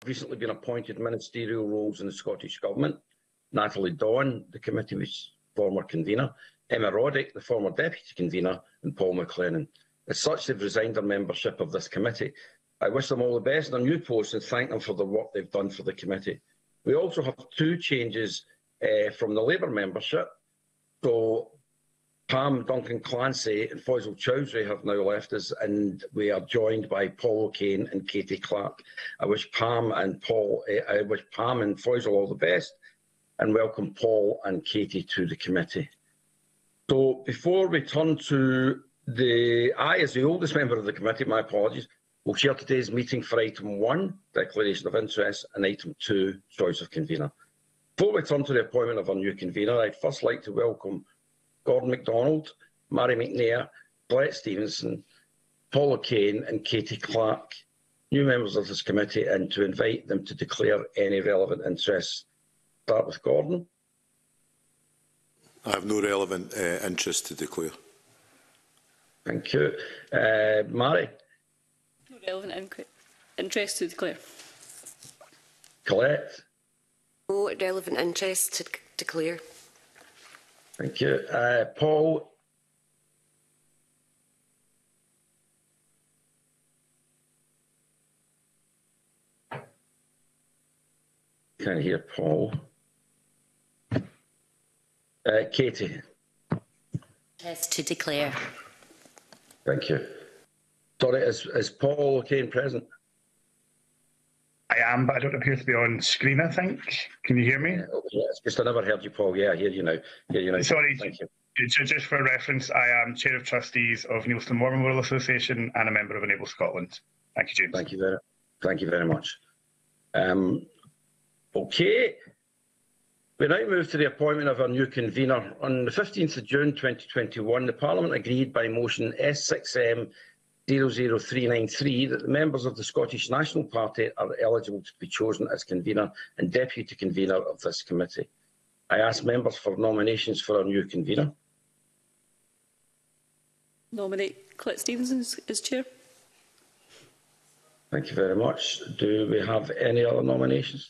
recently been appointed ministerial roles in the Scottish Government. Natalie Dawn, the committee's former convener, Emma Roddick, the former deputy convener, and Paul McLennan. As such, they've resigned their membership of this committee. I wish them all the best in their new posts and thank them for the work they've done for the committee. We also have two changes from the Labour membership. So Pam Duncan Clancy and Faisal Chowdhury have now left us, and we are joined by Paul O'Kane and Katie Clark. I wish Pam and Faisal all the best, and welcome Paul and Katie to the committee. So before we turn to I, as the oldest member of the committee, my apologies, will chair today's meeting for item 1, declaration of interest, and item 2, choice of convener. Before we turn to the appointment of our new convener, I'd first like to welcome Gordon MacDonald, Mary McNair, Colette Stevenson, Paul O'Kane and Katie Clark, new members of this committee, and to invite them to declare any relevant interests. Start with Gordon. I have no relevant interest to declare. Thank you. Mary? No relevant interest to declare. Colette? No relevant interest to declare. Thank you. Paul? Can't hear Paul. Katie? Interest to declare. Thank you. Sorry, is Paul O'Kane present? I am, but I don't appear to be on screen, I think. Can you hear me? It's just I never heard you, Paul. Yeah, I hear you now. Sorry. Thank you. Just for reference, I am Chair of Trustees of Neilston Morvenmorel Association and a member of Enable Scotland. Thank you, James. Thank you very much. Okay. We now move to the appointment of our new convener. On the 15th of June 2021, the Parliament agreed by motion S6M 00393 that the members of the Scottish National Party are eligible to be chosen as convener and deputy convener of this committee. I ask members for nominations for our new convener. Nominate Colette Stevenson as chair. Thank you very much. Do we have any other nominations?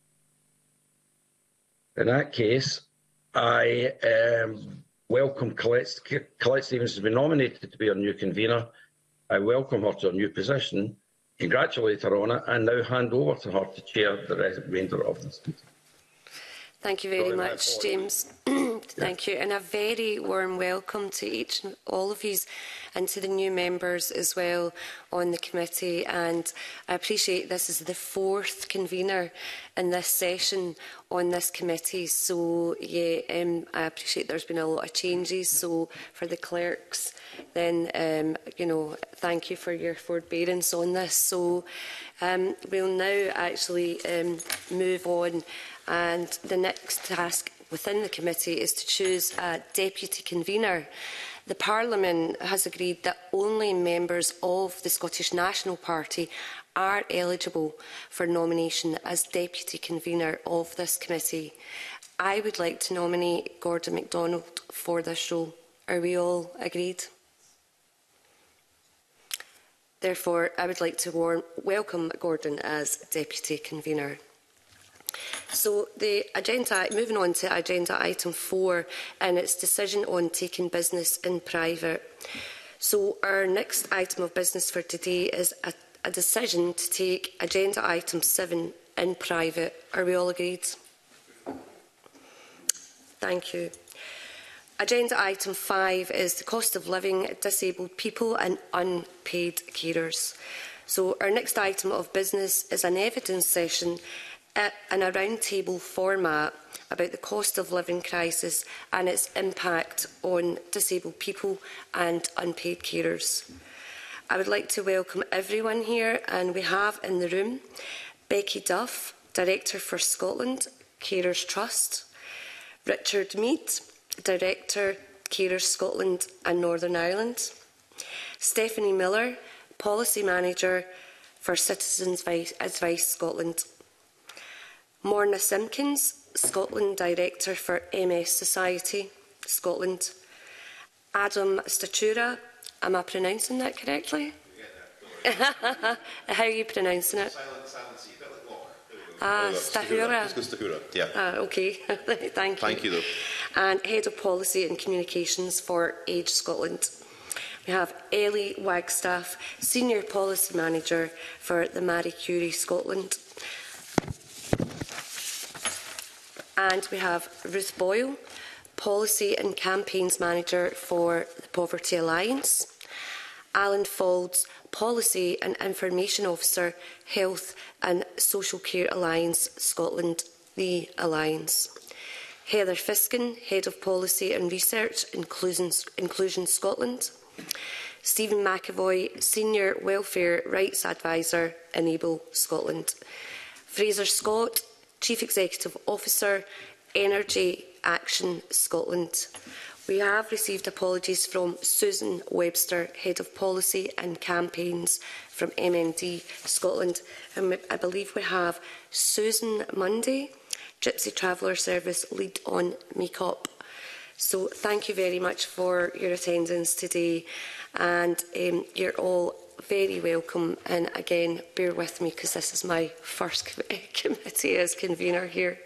In that case, I welcome Colette Stevenson to be nominated to be our new convener. I welcome her to her new position, congratulate her on it, and now hand over to her to chair the remainder of this meeting. Thank you very much, James. Thank you, and a very warm welcome to each and all of you and to the new members as well on the committee. And I appreciate this is the 4th convener in this session on this committee. So, yeah, I appreciate there's been a lot of changes. So, for the clerks, then, you know, thank you for your forbearance on this. So, we'll now actually move on. And the next task within the committee is to choose a deputy convener. The Parliament has agreed that only members of the Scottish National Party are eligible for nomination as deputy convener of this committee. I would like to nominate Gordon MacDonald for this role. Are we all agreed? Therefore, I would like to welcome Gordon as deputy convener. So moving on to agenda item 4, and its decision on taking business in private. So our next item of business for today is a decision to take agenda item 7 in private. Are we all agreed? Thank you. Agenda item 5 is the cost of living, disabled people and unpaid carers. So our next item of business is an evidence session in a roundtable format about the cost of living crisis and its impact on disabled people and unpaid carers. I would like to welcome everyone here, and we have in the room Becky Duff, Director for Scotland, Carers Trust, Richard Mead, Director, Carers Scotland and Northern Ireland, Stephanie Miller, Policy Manager for Citizens Advice Scotland, Morna Simpkins, Scotland Director for MS Society, Scotland. Adam Statura, am I pronouncing that correctly? How are you pronouncing it? Stahura. Stahura, yeah. Okay, thank you. Thank you, though. And Head of Policy and Communications for Age Scotland. We have Ellie Wagstaff, Senior Policy Manager for the Marie Curie Scotland. And we have Ruth Boyle, Policy and Campaigns Manager for the Poverty Alliance. Alan Faulds, Policy and Information Officer, Health and Social Care Alliance Scotland, the Alliance. Heather Fiskin, Head of Policy and Research, Inclusion Scotland. Stephen McAvoy, Senior Welfare Rights Advisor, Enable Scotland. Fraser Scott, Chief Executive Officer, Energy Action Scotland. We have received apologies from Susan Webster, Head of Policy and Campaigns from MMD Scotland. And I believe we have Susan Munday, Gypsy Traveller Service Lead on Makeup. So thank you very much for your attendance today, and you're all very welcome. And again, bear with me because this is my first committee as convener here.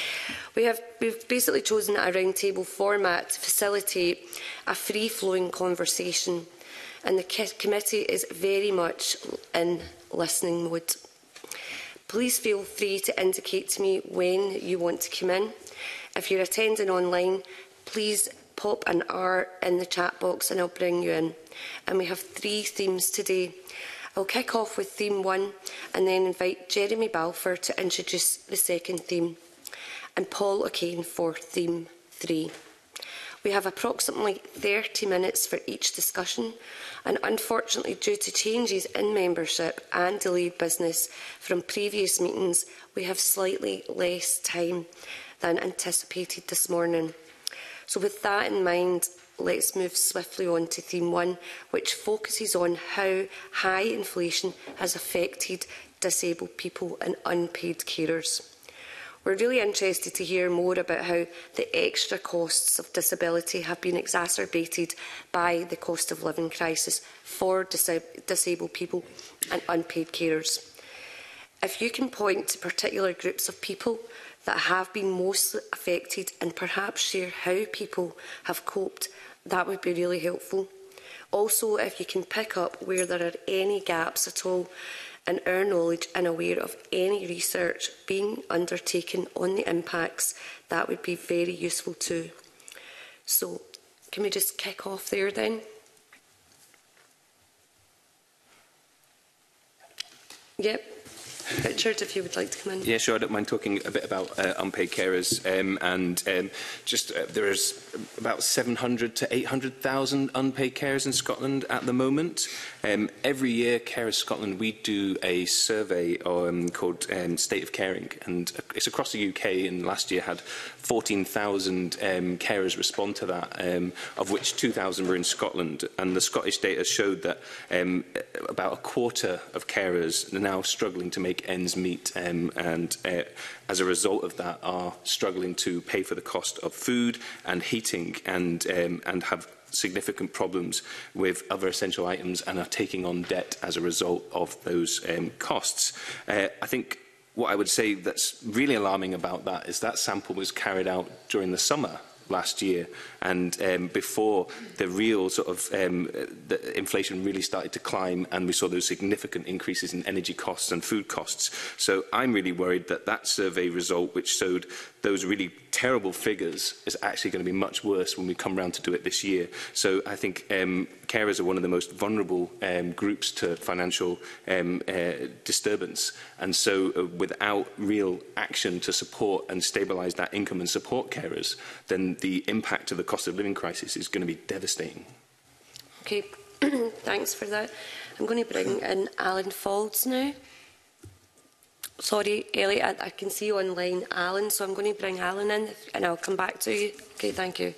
We've basically chosen a roundtable format to facilitate a free-flowing conversation, and the committee is very much in listening mode. Please feel free to indicate to me when you want to come in. If you're attending online, please pop an R in the chat box and I'll bring you in. And we have 3 themes today. I'll kick off with theme 1 and then invite Jeremy Balfour to introduce the second theme, and Paul O'Kane for theme 3. We have approximately 30 minutes for each discussion, and unfortunately, due to changes in membership and delayed business from previous meetings, we have slightly less time than anticipated this morning. So with that in mind, let's move swiftly on to theme 1, which focuses on how high inflation has affected disabled people and unpaid carers. We're really interested to hear more about how the extra costs of disability have been exacerbated by the cost of living crisis for disabled people and unpaid carers. If you can point to particular groups of people that have been most affected and perhaps share how people have coped, that would be really helpful. Also, if you can pick up where there are any gaps at all in our knowledge and aware of any research being undertaken on the impacts, that would be very useful too. So, can we just kick off there then? Yep. Richard, if you would like to come in. Yeah, sure. I don't mind talking a bit about unpaid carers. There is about 700 to 800,000 unpaid carers in Scotland at the moment. Every year, Carers Scotland, we do a survey called State of Caring, and it's across the UK, and last year had 14,000 carers respond to that, of which 2,000 were in Scotland. And the Scottish data showed that about a quarter of carers are now struggling to make ends meet, and as a result of that are struggling to pay for the cost of food and heating, and have significant problems with other essential items and are taking on debt as a result of those costs. I think what I would say that's really alarming about that is that sample was carried out during the summer last year, and before the real sort of the inflation really started to climb, and we saw those significant increases in energy costs and food costs. So I'm really worried that that survey result, which showed those really terrible figures, is actually going to be much worse when we come round to do it this year. So I think carers are one of the most vulnerable groups to financial disturbance, and so without real action to support and stabilise that income and support carers, then the impact of the cost of living crisis is going to be devastating. Okay, thanks for that. I'm going to bring in Alan Faulds now. Sorry, Elliot, I can see you online, Alan, so I'm going to bring Alan in and I'll come back to you. Okay, thank you.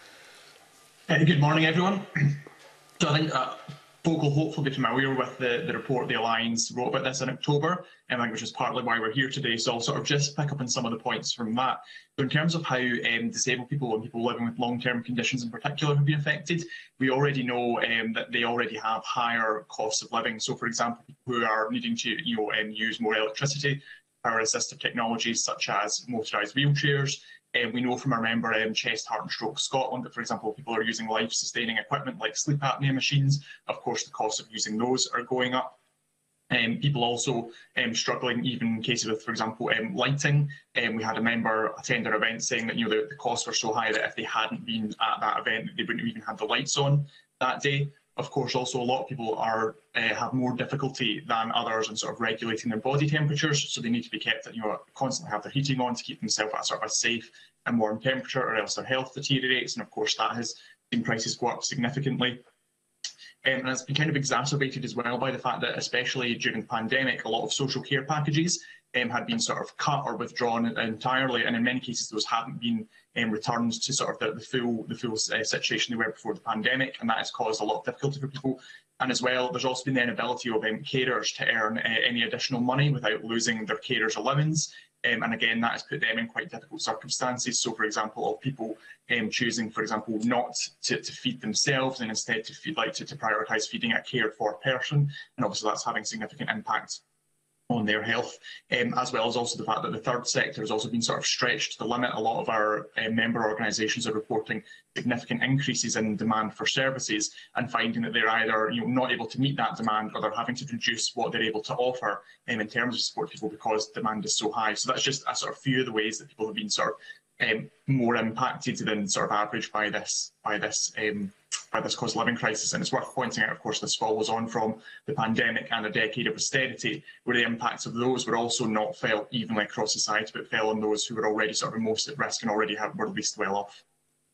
Good morning, everyone. So I think folk will hopefully be familiar with the report the Alliance wrote about this in October, and I think which is partly why we're here today. So I'll sort of just pick up on some of the points from that. So in terms of how disabled people and people living with long-term conditions in particular have been affected, we already know that they already have higher costs of living. So for example, people who are needing to use more electricity, power assistive technologies such as motorised wheelchairs. We know from our member Chest, Heart and Stroke Scotland that, for example, people are using life-sustaining equipment like sleep apnea machines. Of course, the cost of using those are going up. People also struggling, even in cases with, for example, lighting. We had a member attend our event saying that the costs were so high that if they hadn't been at that event, they wouldn't have even had the lights on that day. Of course, also a lot of people are have more difficulty than others in sort of regulating their body temperatures, so they need to be kept at constantly have their heating on to keep themselves at sort of a safe and warm temperature, or else their health deteriorates. And of course, that has seen prices go up significantly. And it's been kind of exacerbated as well by the fact that, especially during the pandemic, a lot of social care packages had been sort of cut or withdrawn entirely, and in many cases those haven't been returned to sort of the full situation they were before the pandemic, and that has caused a lot of difficulty for people. And as well, there's also been the inability of carers to earn any additional money without losing their carers' allowance. And again, that has put them in quite difficult circumstances. So, for example, of people choosing, for example, not to feed themselves and instead to prioritise feeding a cared for person. And obviously that's having significant impact on their health, as well as also the fact that the third sector has also been sort of stretched to the limit. A lot of our member organisations are reporting significant increases in demand for services and finding that they're either not able to meet that demand, or they're having to reduce what they're able to offer in terms of support people because demand is so high. So that's just a sort of few of the ways that people have been sort of more impacted than sort of average by this cost of living crisis. And it's worth pointing out, of course, this follows on from the pandemic and a decade of austerity, where the impacts of those were also not felt evenly across society, but fell on those who were already sort of most at risk and already were least well off.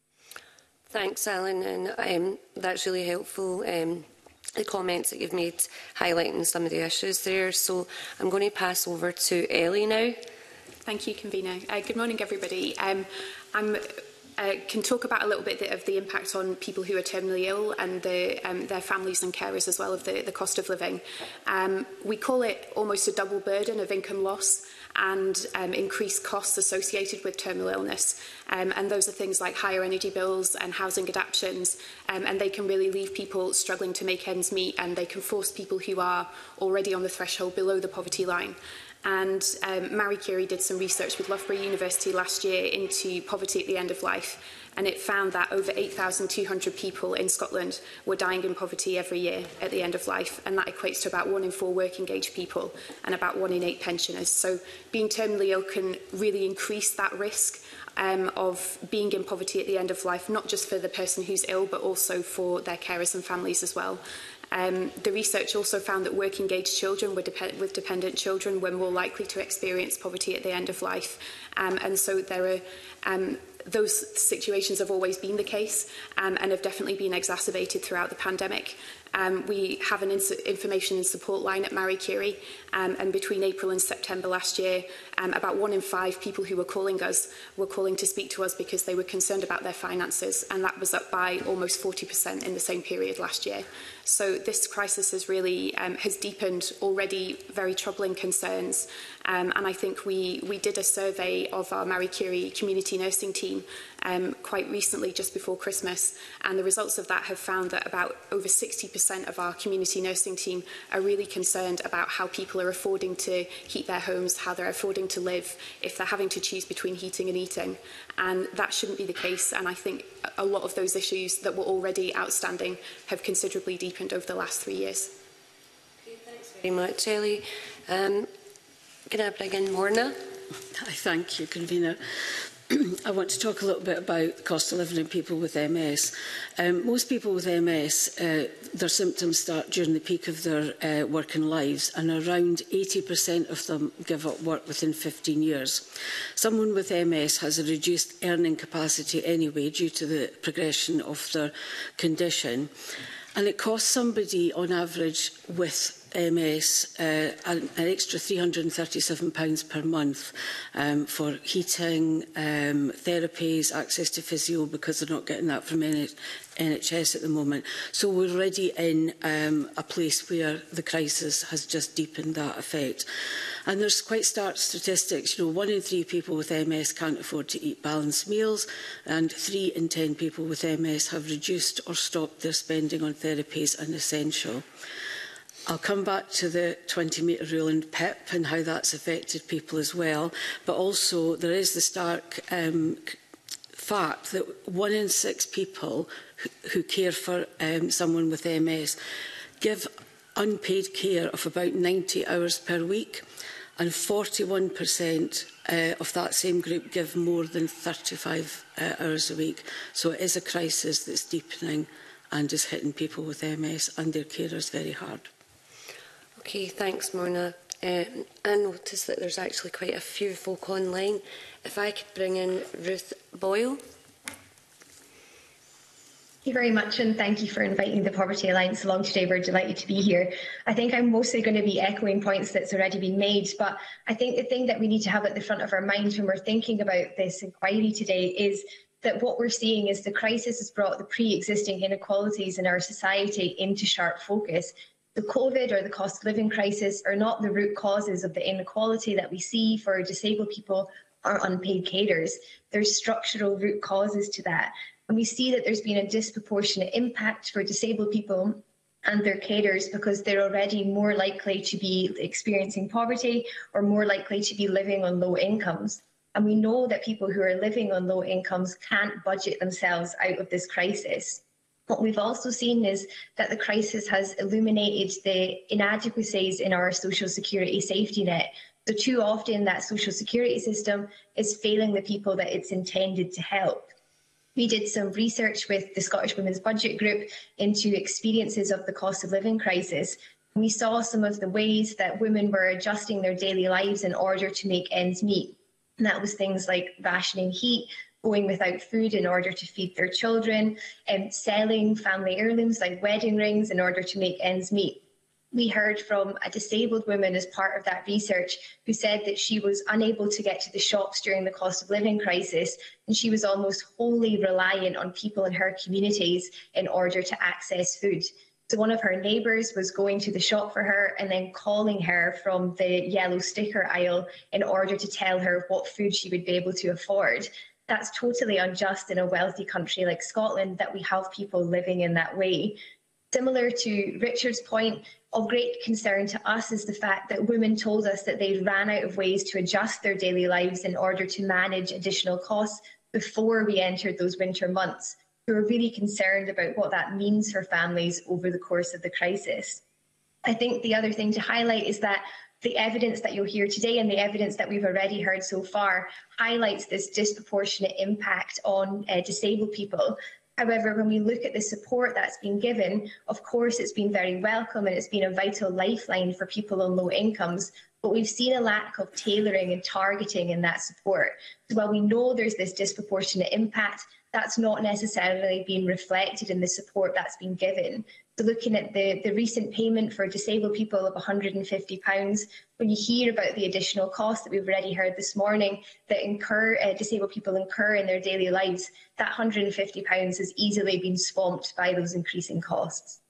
Thanks, Alan, and that's really helpful. The comments that you've made highlighting some of the issues there. So I'm going to pass over to Ellie now. Thank you, Convener. Good morning, everybody. I can talk about a little bit of the impact on people who are terminally ill and their families and carers as well, of the cost of living. We call it almost a double burden of income loss and increased costs associated with terminal illness. And those are things like higher energy bills and housing adaptations, and they can really leave people struggling to make ends meet, and they can force people who are already on the threshold below the poverty line. And Marie Curie did some research with Loughborough University last year into poverty at the end of life, and it found that over 8,200 people in Scotland were dying in poverty every year at the end of life, and that equates to about 1 in 4 working age people and about 1 in 8 pensioners. So being terminally ill can really increase that risk of being in poverty at the end of life, not just for the person who's ill, but also for their carers and families as well. The research also found that working age children with dependent children were more likely to experience poverty at the end of life. And so there are those situations have always been the case and have definitely been exacerbated throughout the pandemic. We have an information and support line at Marie Curie, and between April and September last year, about 1 in 5 people who were calling us were calling to speak to us because they were concerned about their finances, and that was up by almost 40% in the same period last year. So this crisis has really has deepened already very troubling concerns, and I think we did a survey of our Marie Curie community nursing team quite recently, just before Christmas, and the results of that have found that about over 60% of our community nursing team are really concerned about how people are affording to heat their homes, how they're affording to live, if they're having to choose between heating and eating. And that shouldn't be the case, and I think a lot of those issues that were already outstanding have considerably deepened over the last 3 years. Okay, thanks very much, Ellie. Can I bring in Morna? Thank you, Convener. I want to talk a little bit about the cost of living in people with MS. Most people with MS, their symptoms start during the peak of their working lives, and around 80% of them give up work within 15 years. Someone with MS has a reduced earning capacity anyway due to the progression of their condition, and it costs somebody on average with MS an extra £337 per month for heating, therapies, access to physio, because they're not getting that from NHS at the moment. So we're already in a place where the crisis has just deepened that effect. And there's quite stark statistics. 1 in 3 people with MS can't afford to eat balanced meals, and 3 in 10 people with MS have reduced or stopped their spending on therapies and essential. I'll come back to the 20-metre rule in PIP and how that's affected people as well, but also there is the stark fact that 1 in 6 people who care for someone with MS give unpaid care of about 90 hours per week, and 41% of that same group give more than 35 hours a week. So it is a crisis that's deepening and is hitting people with MS and their carers very hard. Okay, thanks, Morna. I noticed that there's actually quite a few folk online. If I could bring in Ruth Boyle. Thank you very much, and thank you for inviting the Poverty Alliance along today. We're delighted to be here. I think I'm mostly going to be echoing points that's already been made, but I think the thing that we need to have at the front of our minds when we're thinking about this inquiry today is that what we're seeing is the crisis has brought the pre-existing inequalities in our society into sharp focus. The COVID or the cost of living crisis are not the root causes of the inequality that we see for disabled people or unpaid carers. There's structural root causes to that. And we see that there's been a disproportionate impact for disabled people and their carers because they're already more likely to be experiencing poverty or more likely to be living on low incomes. And we know that people who are living on low incomes can't budget themselves out of this crisis. What we've also seen is that the crisis has illuminated the inadequacies in our social security safety net. So too often that social security system is failing the people that it's intended to help. We did some research with the Scottish Women's Budget Group into experiences of the cost of living crisis. We saw some of the ways that women were adjusting their daily lives in order to make ends meet. And that was things like rationing heat, going without food in order to feed their children, and selling family heirlooms like wedding rings in order to make ends meet. We heard from a disabled woman as part of that research who said that she was unable to get to the shops during the cost of living crisis, and she was almost wholly reliant on people in her communities in order to access food. So one of her neighbours was going to the shop for her and then calling her from the yellow sticker aisle in order to tell her what food she would be able to afford. That's totally unjust in a wealthy country like Scotland that we have people living in that way. Similar to Richard's point, of great concern to us is the fact that women told us that they ran out of ways to adjust their daily lives in order to manage additional costs before we entered those winter months. We were really concerned about what that means for families over the course of the crisis. I think the other thing to highlight is that the evidence that you'll hear today and the evidence that we've already heard so far highlights this disproportionate impact on disabled people. However, when we look at the support that's been given, of course, it's been very welcome and it's been a vital lifeline for people on low incomes. But we've seen a lack of tailoring and targeting in that support. So while we know there's this disproportionate impact, that's not necessarily been reflected in the support that's been given. So looking at the recent payment for disabled people of £150, when you hear about the additional costs that we've already heard this morning that disabled people incur in their daily lives, that £150 has easily been swamped by those increasing costs.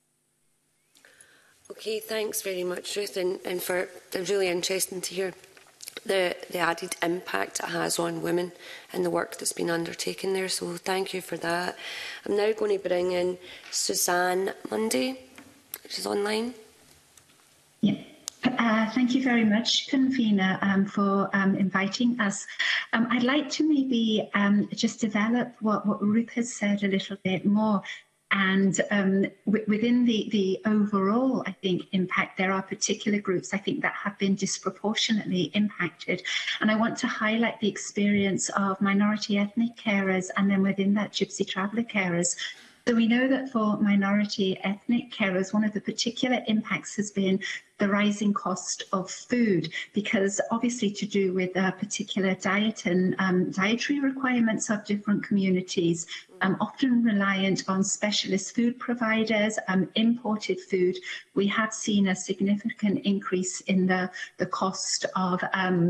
Okay, thanks very much, Ruth, and for really interesting to hear the added impact it has on women and the work that's been undertaken there. So thank you for that. I'm now going to bring in Suzanne Mundy, which is online. Yeah. Thank you very much, convener, for inviting us. I'd like to maybe just develop what Ruth has said a little bit more. And within the overall, I think, impact, there are particular groups, I think, that have been disproportionately impacted. And I want to highlight the experience of minority ethnic carers and then within that gypsy traveller carers. So we know that for minority ethnic carers, one of the particular impacts has been the rising cost of food, because obviously to do with particular diet and dietary requirements of different communities, often reliant on specialist food providers, imported food, we have seen a significant increase in the cost of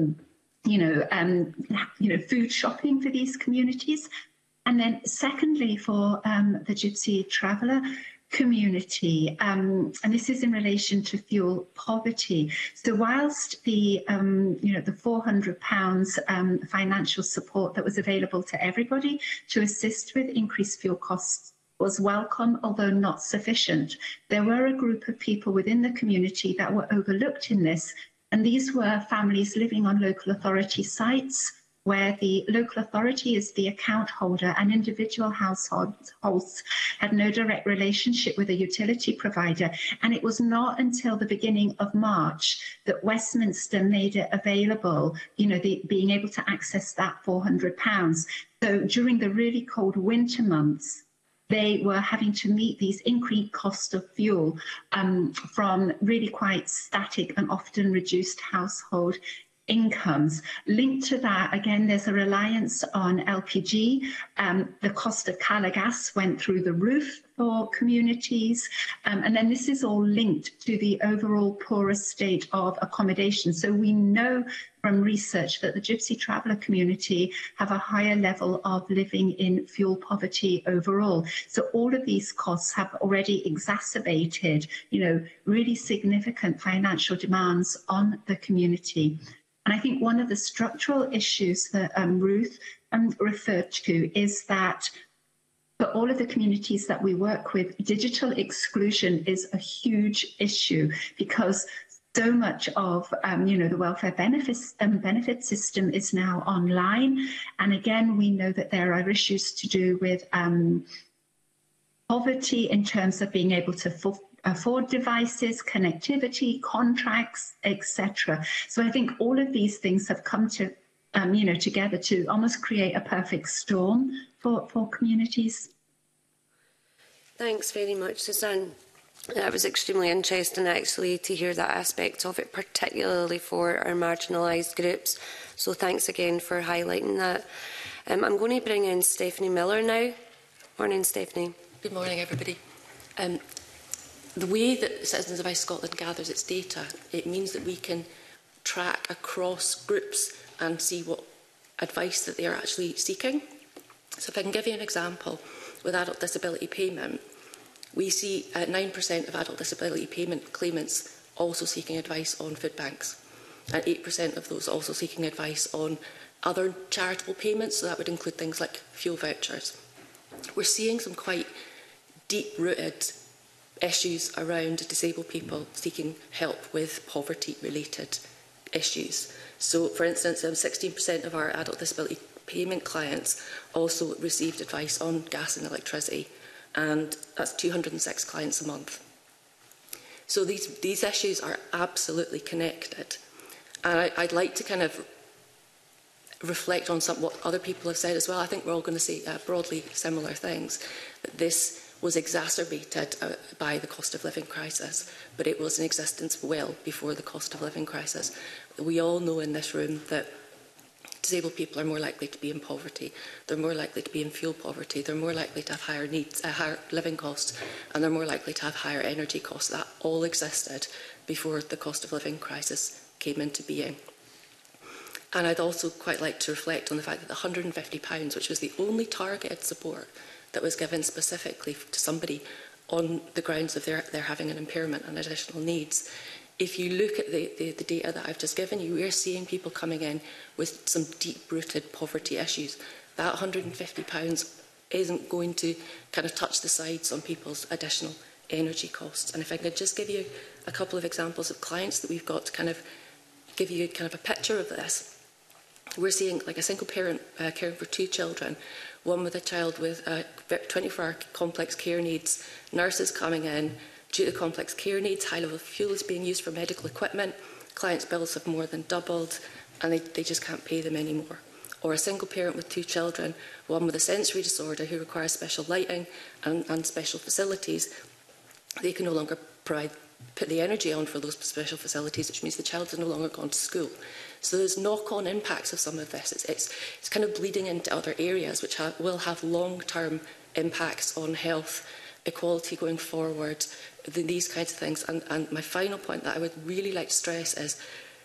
food shopping for these communities. And then secondly, for the gypsy traveller community, and this is in relation to fuel poverty. So whilst the £400 financial support that was available to everybody to assist with increased fuel costs was welcome, although not sufficient. There were a group of people within the community that were overlooked in this, and these were families living on local authority sites, where the local authority is the account holder and individual households had no direct relationship with a utility provider. And it was not until the beginning of March that Westminster made it available, being able to access that £400. So during the really cold winter months, they were having to meet these increased costs of fuel from really quite static and often reduced household incomes. Linked to that, again, there's a reliance on LPG. The cost of Cala gas went through the roof for communities. And then this is all linked to the overall poorer state of accommodation. So we know from research that the Gypsy Traveller community have a higher level of living in fuel poverty overall. So all of these costs have already exacerbated, really significant financial demands on the community. And I think one of the structural issues that Ruth referred to is that for all of the communities that we work with, digital exclusion is a huge issue because so much of the welfare benefit system is now online. And again, we know that there are issues to do with poverty in terms of being able to afford devices, connectivity, contracts, etc. So I think all of these things have come to, together to almost create a perfect storm for communities. Thanks very much, Suzanne. That was extremely interesting, actually, to hear that aspect of it, particularly for our marginalised groups. So thanks again for highlighting that. I'm going to bring in Stephanie Miller now. Morning, Stephanie. Good morning, everybody. The way that Citizens Advice Scotland gathers its data, it means that we can track across groups and see what advice that they are actually seeking. So if I can give you an example, with adult disability payment, we see 9% of adult disability payment claimants also seeking advice on food banks, and 8% of those also seeking advice on other charitable payments, so that would include things like fuel vouchers. We're seeing some quite deep-rooted issues around disabled people seeking help with poverty-related issues. So, for instance, 16% of our adult disability payment clients also received advice on gas and electricity, and that's 206 clients a month. So these issues are absolutely connected. And I'd like to kind of reflect on what other people have said as well. I think we're all going to say broadly similar things. That this was exacerbated by the cost of living crisis, but it was in existence well before the cost of living crisis. We all know in this room that disabled people are more likely to be in poverty, they're more likely to be in fuel poverty, they're more likely to have higher needs, higher living costs, and they're more likely to have higher energy costs. That all existed before the cost of living crisis came into being. And I'd also quite like to reflect on the fact that the £150, which was the only targeted support that was given specifically to somebody on the grounds of their having an impairment and additional needs, if you look at the data that I've just given you, we're seeing people coming in with some deep-rooted poverty issues. That £150 isn't going to kind of touch the sides on people's additional energy costs. And if I could just give you a couple of examples of clients that we've got to kind of give you kind of a picture of this. We're seeing like a single parent caring for 2 children, one with a child with 24-hour complex care needs, nurses coming in. Due to complex care needs, high level of fuel is being used for medical equipment, clients' bills have more than doubled, and they just can't pay them anymore. Or a single parent with 2 children, one with a sensory disorder who requires special lighting and special facilities. They can no longer put the energy on for those special facilities, which means the child has no longer gone to school. So there's knock-on impacts of some of this. It's kind of bleeding into other areas which will have long-term impacts on health, equality going forward, these kinds of things. And my final point that I would really like to stress is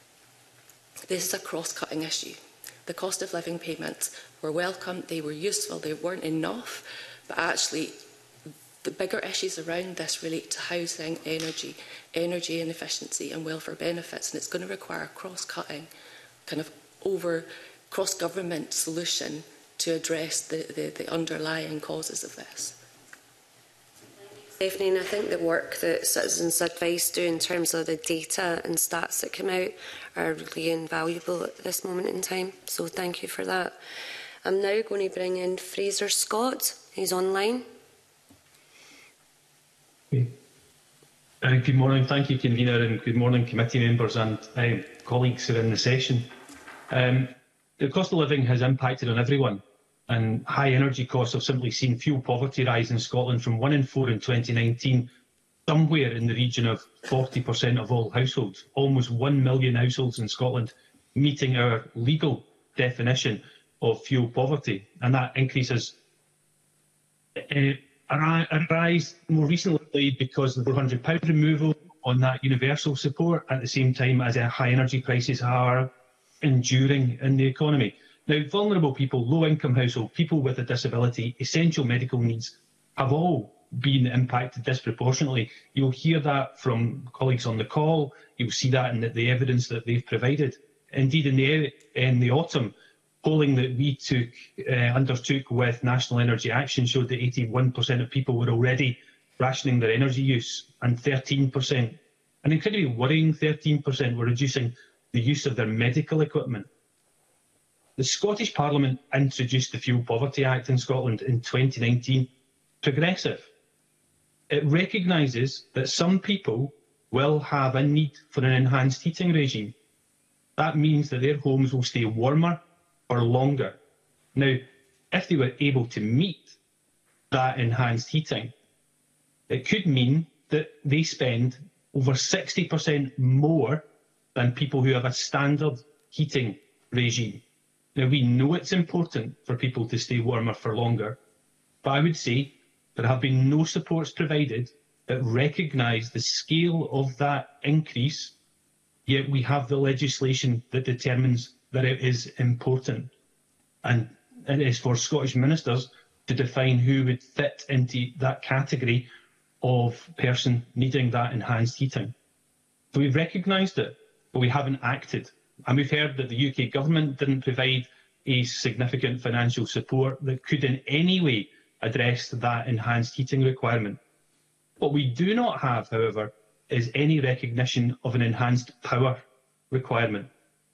this is a cross-cutting issue. The cost of living payments were welcome, they were useful, they weren't enough, but actually the bigger issues around this relate to housing, energy and efficiency and welfare benefits, and it's going to require a cross-cutting kind of over cross-government solution to address the underlying causes of this. Evening. I think the work that Citizens Advice do in terms of the data and stats that come out are really invaluable at this moment in time. So thank you for that. I'm now going to bring in Fraser Scott. He's online. Good morning. Thank you, Convener, and good morning, committee members and colleagues who are in the session. The cost of living has impacted on everyone, and high energy costs have simply seen fuel poverty rise in Scotland from 1 in 4 in 2019, somewhere in the region of 40% of all households, almost 1 million households in Scotland meeting our legal definition of fuel poverty, and that increase has arise more recently because of the £400 removal on that universal support at the same time as high energy prices are enduring in the economy. Now, vulnerable people, low-income households, people with a disability, essential medical needs have all been impacted disproportionately. You'll hear that from colleagues on the call. You'll see that in the evidence that they've provided. Indeed, in the autumn, polling that we undertook with National Energy Action showed that 81% of people were already rationing their energy use, and 13%, an incredibly worrying 13%, were reducing the use of their medical equipment. The Scottish Parliament introduced the Fuel Poverty Act in Scotland in 2019. Progressive. It recognises that some people will have a need for an enhanced heating regime. That means that their homes will stay warmer for longer. Now, if they were able to meet that enhanced heating, it could mean that they spend over 60% more than people who have a standard heating regime. Now, we know it's important for people to stay warmer for longer, but I would say there have been no supports provided that recognise the scale of that increase, yet we have the legislation that determines that it is important. And it is for Scottish ministers to define who would fit into that category of person needing that enhanced heating. So we've recognised it, but we haven't acted. And we've heard that the UK government didn't provide a significant financial support that could in any way address that enhanced heating requirement. What we do not have, however, is any recognition of an enhanced power requirement.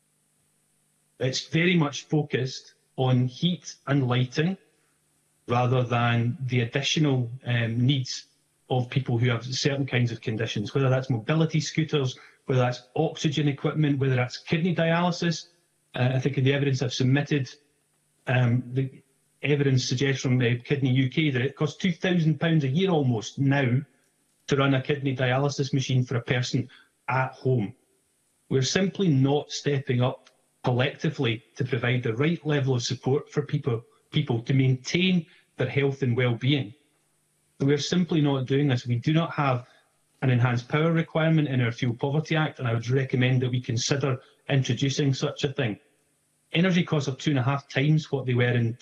It's very much focused on heat and lighting rather than the additional needs of people who have certain kinds of conditions, whether that's mobility scooters, whether that's oxygen equipment, whether that's kidney dialysis. I think in the evidence I've submitted, the evidence suggests from Kidney UK that it costs £2,000 a year almost now to run a kidney dialysis machine for a person at home. We're simply not stepping up collectively to provide the right level of support for people to maintain their health and well-being. We're simply not doing this. We do not have an enhanced power requirement in our Fuel Poverty Act, and I would recommend that we consider introducing such a thing. Energy costs are 2.5 times what they were in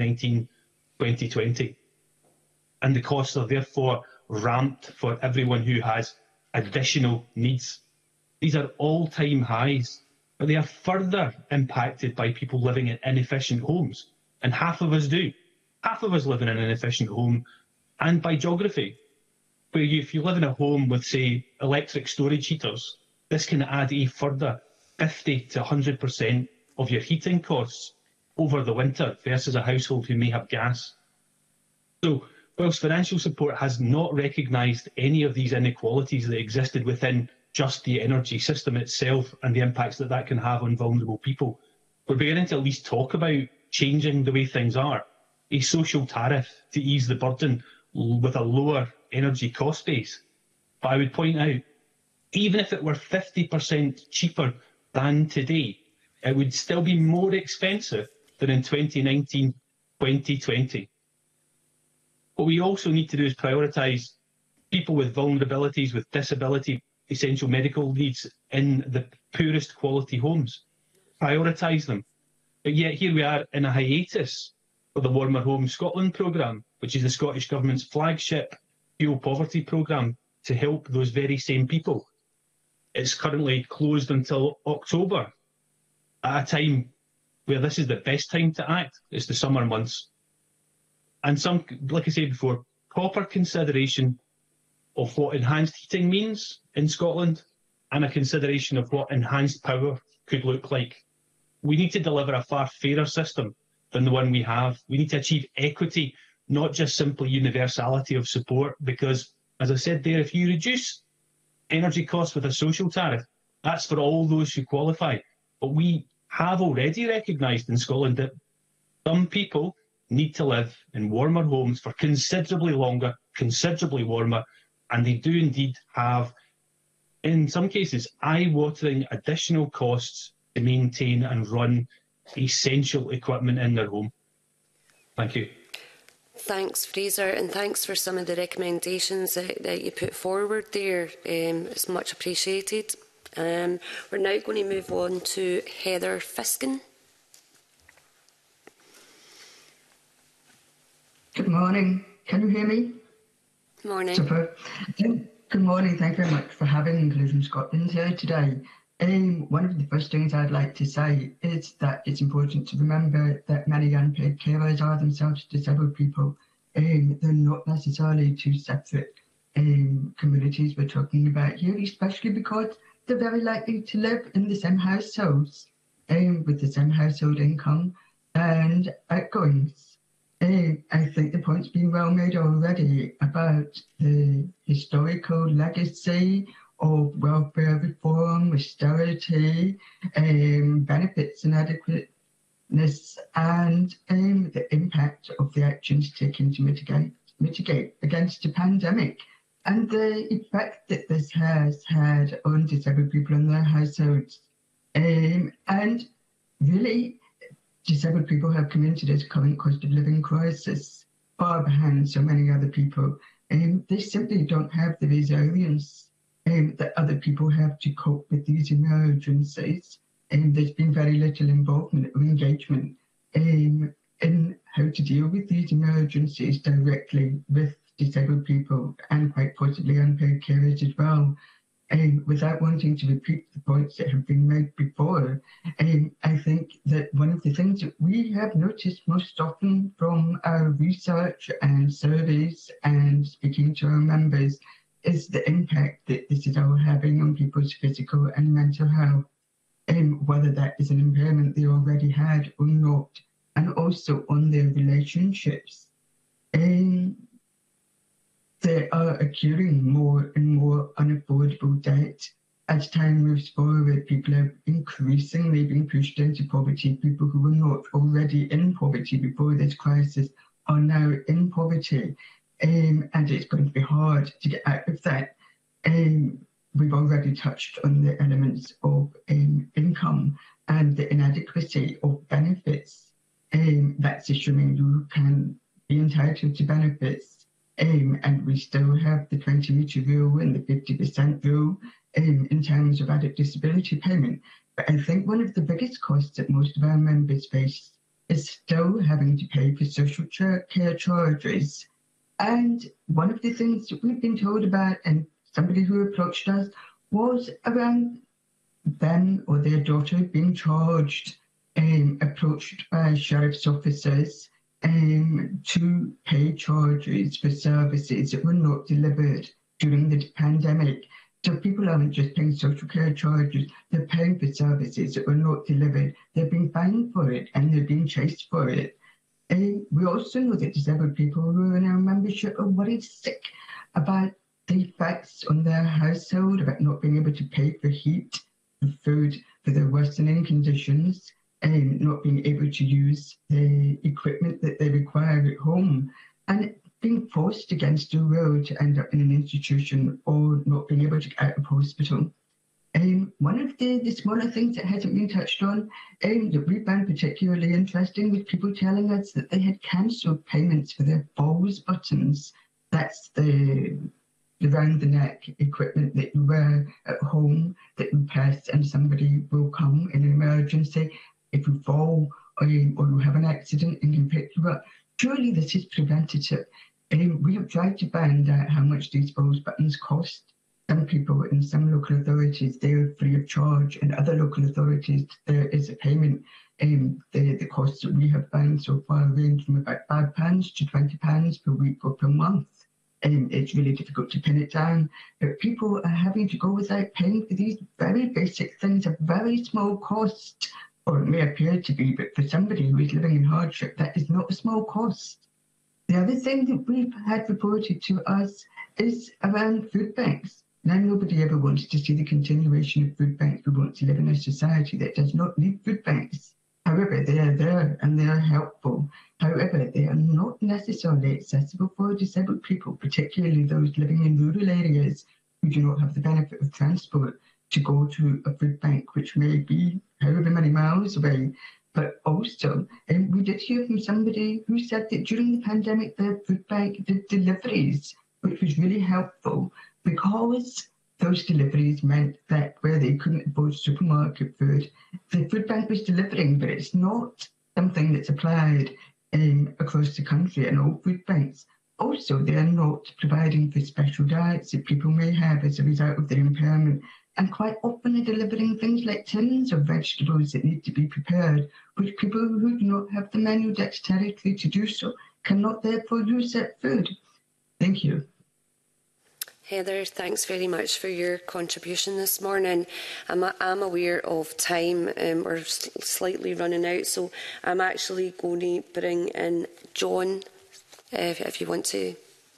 2019-2020, and the costs are therefore ramped for everyone who has additional needs. These are all-time highs, but they are further impacted by people living in inefficient homes, and half of us do. Half of us live in an inefficient home, and by geography. Where if you live in a home with, say, electric storage heaters, this can add a further 50 to 100% of your heating costs over the winter versus a household who may have gas. So, whilst financial support has not recognised any of these inequalities that existed within just the energy system itself and the impacts that that can have on vulnerable people, we're beginning to at least talk about changing the way things are. A social tariff to ease the burden with a lower energy cost base. But I would point out, even if it were 50% cheaper than today, it would still be more expensive than in 2019-2020. What we also need to do is prioritise people with vulnerabilities, with disability, essential medical needs in the poorest quality homes. Prioritise them. But yet here we are in a hiatus for the Warmer Homes Scotland programme, which is the Scottish Government's flagship fuel poverty programme to help those very same people. It's currently closed until October, at a time where this is the best time to act. It's the summer months. And some, like I said before, proper consideration of what enhanced heating means in Scotland and a consideration of what enhanced power could look like. We need to deliver a far fairer system than the one we have. We need to achieve equity, not just simply universality of support, because, as I said there, if you reduce energy costs with a social tariff, that's for all those who qualify. But we have already recognised in Scotland that some people need to live in warmer homes for considerably longer, considerably warmer, and they do indeed have, in some cases, eye-watering additional costs to maintain and run essential equipment in their home. Thank you. Thanks, Fraser, and thanks for some of the recommendations that you put forward there. It's much appreciated. We're now going to move on to Heather Fiskin. Good morning. Can you hear me? Morning. Super. Good morning. Thank you very much for having Inclusion Scotland here today. One of the first things I'd like to say is that it's important to remember that many unpaid carers are themselves disabled people. They're not necessarily two separate communities we're talking about here, especially because they're very likely to live in the same households with the same household income and outgoings. I think the point's been well made already about the historical legacy of welfare reform, austerity, benefits inadequateness, and the impact of the actions taken to mitigate against the pandemic, and the effect that this has had on disabled people and their households. And really, disabled people have come into this current cost of living crisis far behind so many other people. They simply don't have the resilience that other people have to cope with these emergencies. There's been very little involvement or engagement in how to deal with these emergencies directly with disabled people and quite possibly unpaid carers as well. Without wanting to repeat the points that have been made before, I think that one of the things that we have noticed most often from our research and surveys and speaking to our members is the impact that this is all having on people's physical and mental health, whether that is an impairment they already had or not, and also on their relationships. They are accruing more and more unaffordable debt. As time moves forward, people are increasingly being pushed into poverty. People who were not already in poverty before this crisis are now in poverty. And it's going to be hard to get out of that. We've already touched on the elements of income and the inadequacy of benefits. That's assuming you can be entitled to benefits. And we still have the 20-metre rule and the 50% rule in terms of added disability payment. But I think one of the biggest costs that most of our members face is still having to pay for social care charges. And one of the things that we've been told about, and somebody who approached us, was around them or their daughter being charged, approached by sheriff's officers to pay charges for services that were not delivered during the pandemic. So people aren't just paying social care charges, they're paying for services that were not delivered. They're being fined for it and they're being chased for it. We also know that disabled people who are in our membership are worried sick about the effects on their household, about not being able to pay for heat, for food, for their worsening conditions, and not being able to use the equipment that they require at home, and being forced against their will to end up in an institution or not being able to get out of hospital. One of the smaller things that hasn't been touched on that we found particularly interesting was people telling us that they had cancelled payments for their falls buttons. That's the around the neck equipment that you wear at home that you press and somebody will come in an emergency. If you fall or you have an accident and can pick you up, surely this is preventative. We have tried to find out how much these falls buttons cost. Some people in some local authorities, they are free of charge, and other local authorities, there is a payment. The costs that we have found so far range from about £5 to £20 per week or per month. it's really difficult to pin it down. But people are having to go without paying for these very basic things at very small cost, or it may appear to be, but for somebody who is living in hardship, that is not a small cost. The other thing that we've had reported to us is around food banks. Now, nobody ever wants to see the continuation of food banks. We want to live in a society that does not need food banks. However, they are there and they are helpful. However, they are not necessarily accessible for disabled people, particularly those living in rural areas who do not have the benefit of transport to go to a food bank, which may be however many miles away. But also, we did hear from somebody who said that during the pandemic, the food bank did deliveries, which was really helpful because those deliveries meant that where they couldn't afford supermarket food, the food bank was delivering, but it's not something that's applied across the country in all food banks. Also, they are not providing for special diets that people may have as a result of their impairment. And quite often they're delivering things like tins of vegetables that need to be prepared, which people who do not have the manual dexterity to do so cannot therefore use that food. Thank you. Heather, thanks very much for your contribution this morning. I'm aware of time, we're slightly running out, so I'm actually going to bring in John, if you want to.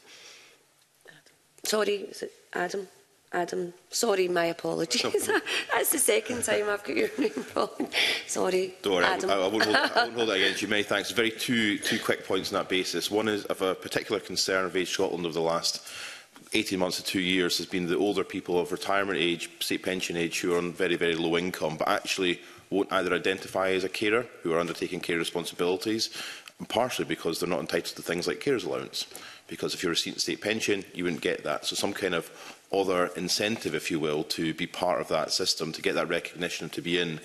Sorry, is it Adam? Adam, sorry, my apologies. That's the second time I've got your name wrong. Sorry, Don't worry, Adam. I won't hold it against you. Many thanks. Very two quick points on that basis. One is of a particular concern of Age Scotland over the last 18 months to 2 years has been the older people of retirement age, state pension age, who are on very, very low income, but actually won't either identify as a carer, who are undertaking care responsibilities, and partially because they're not entitled to things like carers allowance. Because if you're receiving state pension, you wouldn't get that. So some kind of other incentive, if you will, to be part of that system, to get that recognition and to be in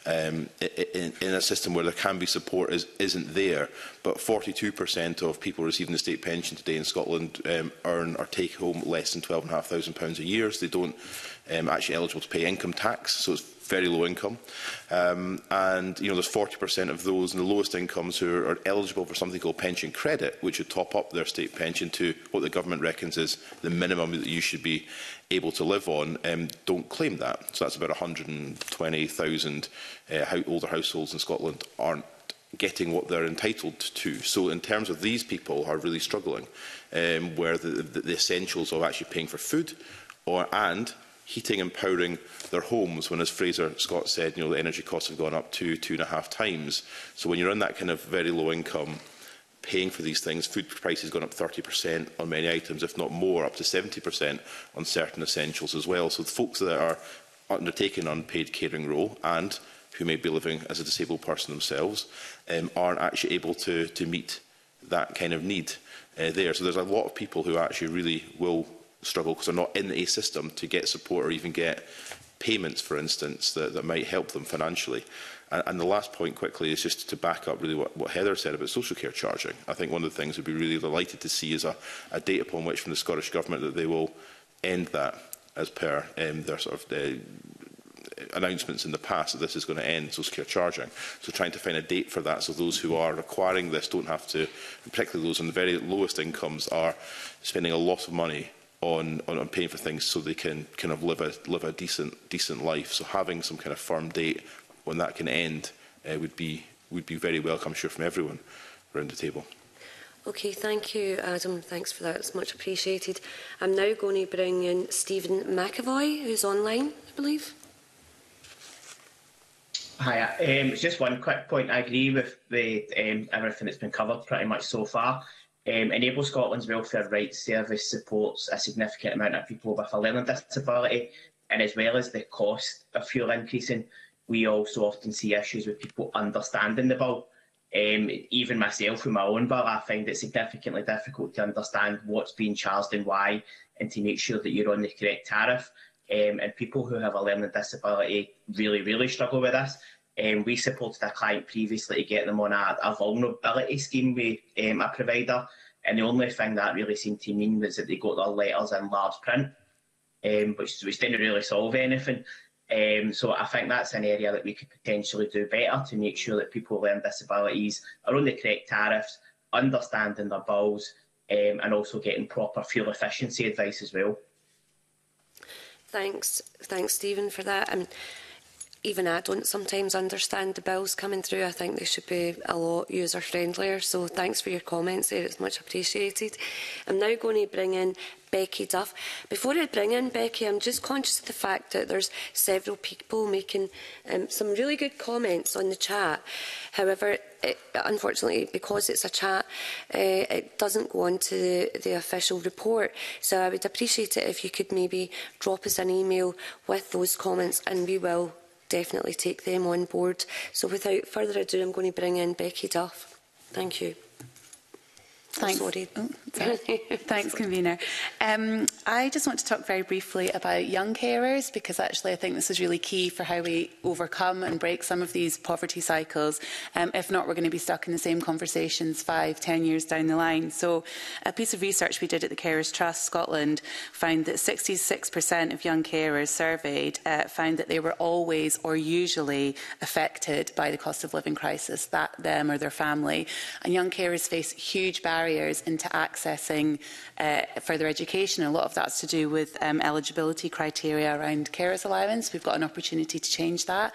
a system where there can be support isn't there. But 42% of people receiving the state pension today in Scotland earn or take home less than £12,500 a year. So they don't actually eligible to pay income tax. So it's very low income. And there's 40% of those in the lowest incomes who are eligible for something called pension credit, which would top up their state pension to what the government reckons is the minimum that you should be able to live on, don't claim that. So that's about 120,000 older households in Scotland aren't getting what they're entitled to. So in terms of these people are really struggling, where the essentials of actually paying for food and heating and powering their homes, when, as Fraser Scott said, the energy costs have gone up 2.5 times. So when you're on that kind of very low income, paying for these things, food prices have gone up 30% on many items, if not more, up to 70% on certain essentials as well. So the folks that are undertaking an unpaid caring role and who may be living as a disabled person themselves aren't actually able to meet that kind of need there. So there's a lot of people who actually really will struggle because they're not in a system to get support or even get payments, for instance, that might help them financially. And the last point quickly is just to back up really what Heather said about social care charging. I think one of the things we'd be really delighted to see is a date upon which from the Scottish Government that they will end that as per their sort of announcements in the past that this is going to end social care charging. So trying to find a date for that so those who are requiring this don't have to, particularly those on the very lowest incomes, are spending a lot of money on paying for things so they can kind of live a decent life. So having some kind of firm date when that can end would be very welcome, I'm sure, from everyone around the table. Okay, thank you, Adam. Thanks for that. It's much appreciated. I'm now going to bring in Stephen McAvoy, who's online, I believe. Hi, it's just one quick point. I agree with everything that's been covered pretty much so far. Enable Scotland's Welfare Rights Service supports a significant amount of people with a learning disability, and as well as the cost of fuel increasing, we also often see issues with people understanding the bill. Even myself, with my own bill, I find it significantly difficult to understand what's being charged and why, and to make sure that you're on the correct tariff. And people who have a learning disability really struggle with this. We supported a client previously to get them on a vulnerability scheme with a provider, and the only thing that really seemed to mean was that they got their letters in large print, which didn't really solve anything. So I think that's an area that we could potentially do better to make sure that people with learning disabilities are on the correct tariffs, understanding their bills, and also getting proper fuel efficiency advice as well. Thanks, Stephen, for that. Even I don't sometimes understand the bills coming through. I think they should be a lot user-friendlier. So thanks for your comments there. It's much appreciated. I'm now going to bring in Becky Duff. Before I bring in Becky, I'm just conscious of the fact that there's several people making some really good comments on the chat. However, unfortunately, because it's a chat, it doesn't go on to the official report. So I would appreciate it if you could maybe drop us an email with those comments, and we will definitely take them on board. So without further ado, I'm going to bring in Becky Duff. Thank you. Thanks. Oh, sorry. Thanks, Convener. I just want to talk very briefly about young carers, because actually I think this is really key for how we overcome and break some of these poverty cycles. If not, we're going to be stuck in the same conversations 5-10 years down the line. So a piece of research we did at the Carers Trust Scotland found that 66% of young carers surveyed found that they were always or usually affected by the cost of living crisis, that them or their family. And young carers face huge barriers into accessing further education. A lot of that's to do with eligibility criteria around carers allowance. We've got an opportunity to change that.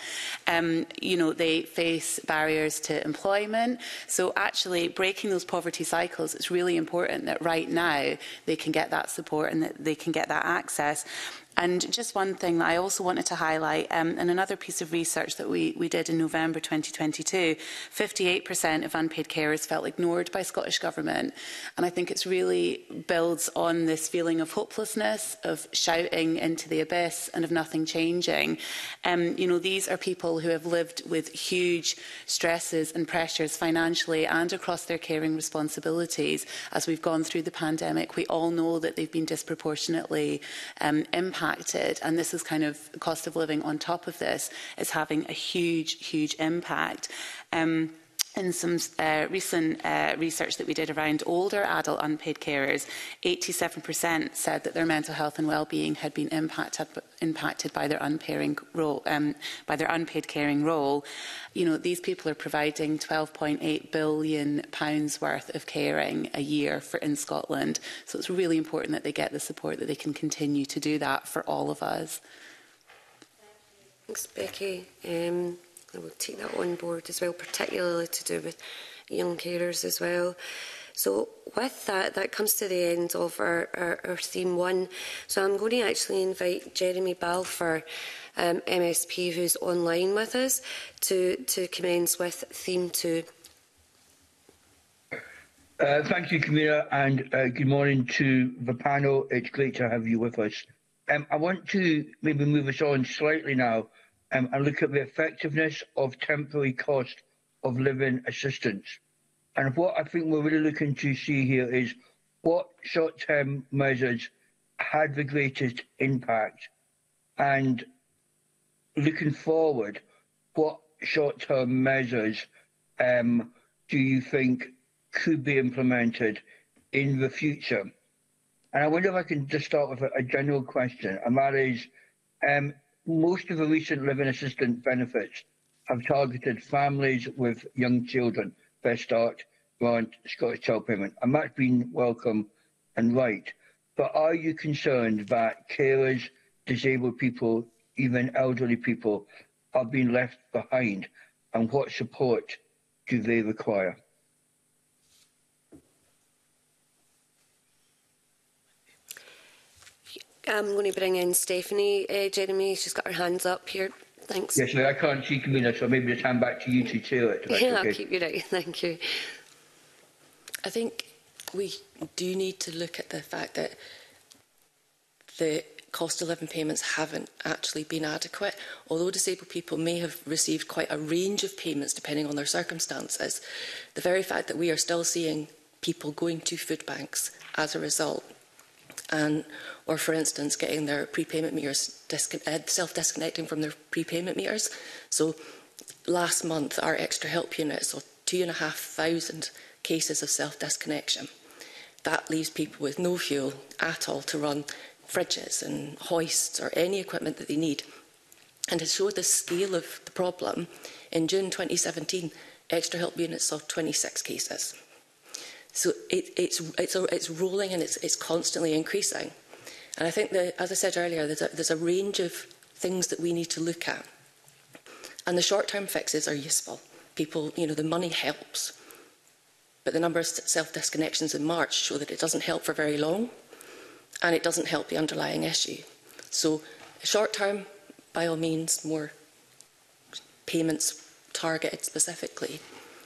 They face barriers to employment. So actually breaking those poverty cycles, it's really important that right now they can get that support and that they can get that access. And just one thing that I also wanted to highlight, in another piece of research that we did in November 2022, 58% of unpaid carers felt ignored by Scottish Government. And I think it's really builds on this feeling of hopelessness, of shouting into the abyss and of nothing changing. These are people who have lived with huge stresses and pressures financially and across their caring responsibilities. As we've gone through the pandemic, we all know that they've been disproportionately impacted. And this is kind of cost of living on top of this is having a huge impact. In some recent research that we did around older adult unpaid carers, 87% said that their mental health and well-being had been impacted by their unpaid caring role. These people are providing £12.8 billion worth of caring a year in Scotland. So it's really important that they get the support that they can continue to do that for all of us. Thanks, Becky. I will take that on board as well, particularly to do with young carers as well. So with that comes to the end of our theme 1. So I'm going to actually invite Jeremy Balfour, MSP, who's online with us, to commence with theme 2. Thank you, Camilla, and good morning to the panel. It's great to have you with us. I want to maybe move us on slightly now and look at the effectiveness of temporary cost of living assistance. And what I think we're really looking to see here is what short-term measures had the greatest impact, and looking forward, what short-term measures do you think could be implemented in the future? And I wonder if I can just start with a general question, and that is, most of the recent living assistance benefits have targeted families with young children, Fresh Start, Grant, Scottish Child Payment, and that's been welcome and right. But are you concerned that carers, disabled people, even elderly people are being left behind, and what support do they require? I'm going to bring in Stephanie. Jeremy, she's got her hands up here. Thanks. Yes, I can't see Camilla, so maybe just hand back to you to chair it. Yeah, okay. I'll keep you right. Thank you. I think we do need to look at the fact that the cost of living payments haven't actually been adequate. Although disabled people may have received quite a range of payments depending on their circumstances, the very fact that we are still seeing people going to food banks as a result, or for instance getting their prepayment meters self-disconnecting from their prepayment meters. So last month our extra help unit saw 2,500 cases of self-disconnection. That leaves people with no fuel at all to run fridges and hoists or any equipment that they need. And to show the scale of the problem, in June 2017 extra help units saw 26 cases. So it's rolling and it's constantly increasing. And I think that, as I said earlier, there's a range of things that we need to look at. And the short-term fixes are useful. People, the money helps. But the number of self-disconnections in March show that it doesn't help for very long, and it doesn't help the underlying issue. So short-term, by all means, more payments targeted specifically.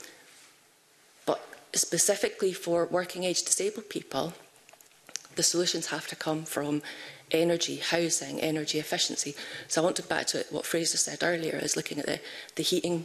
But specifically for working-age disabled people, the solutions have to come from energy, housing, energy efficiency. So I want to go back to what Fraser said earlier, is looking at the heating,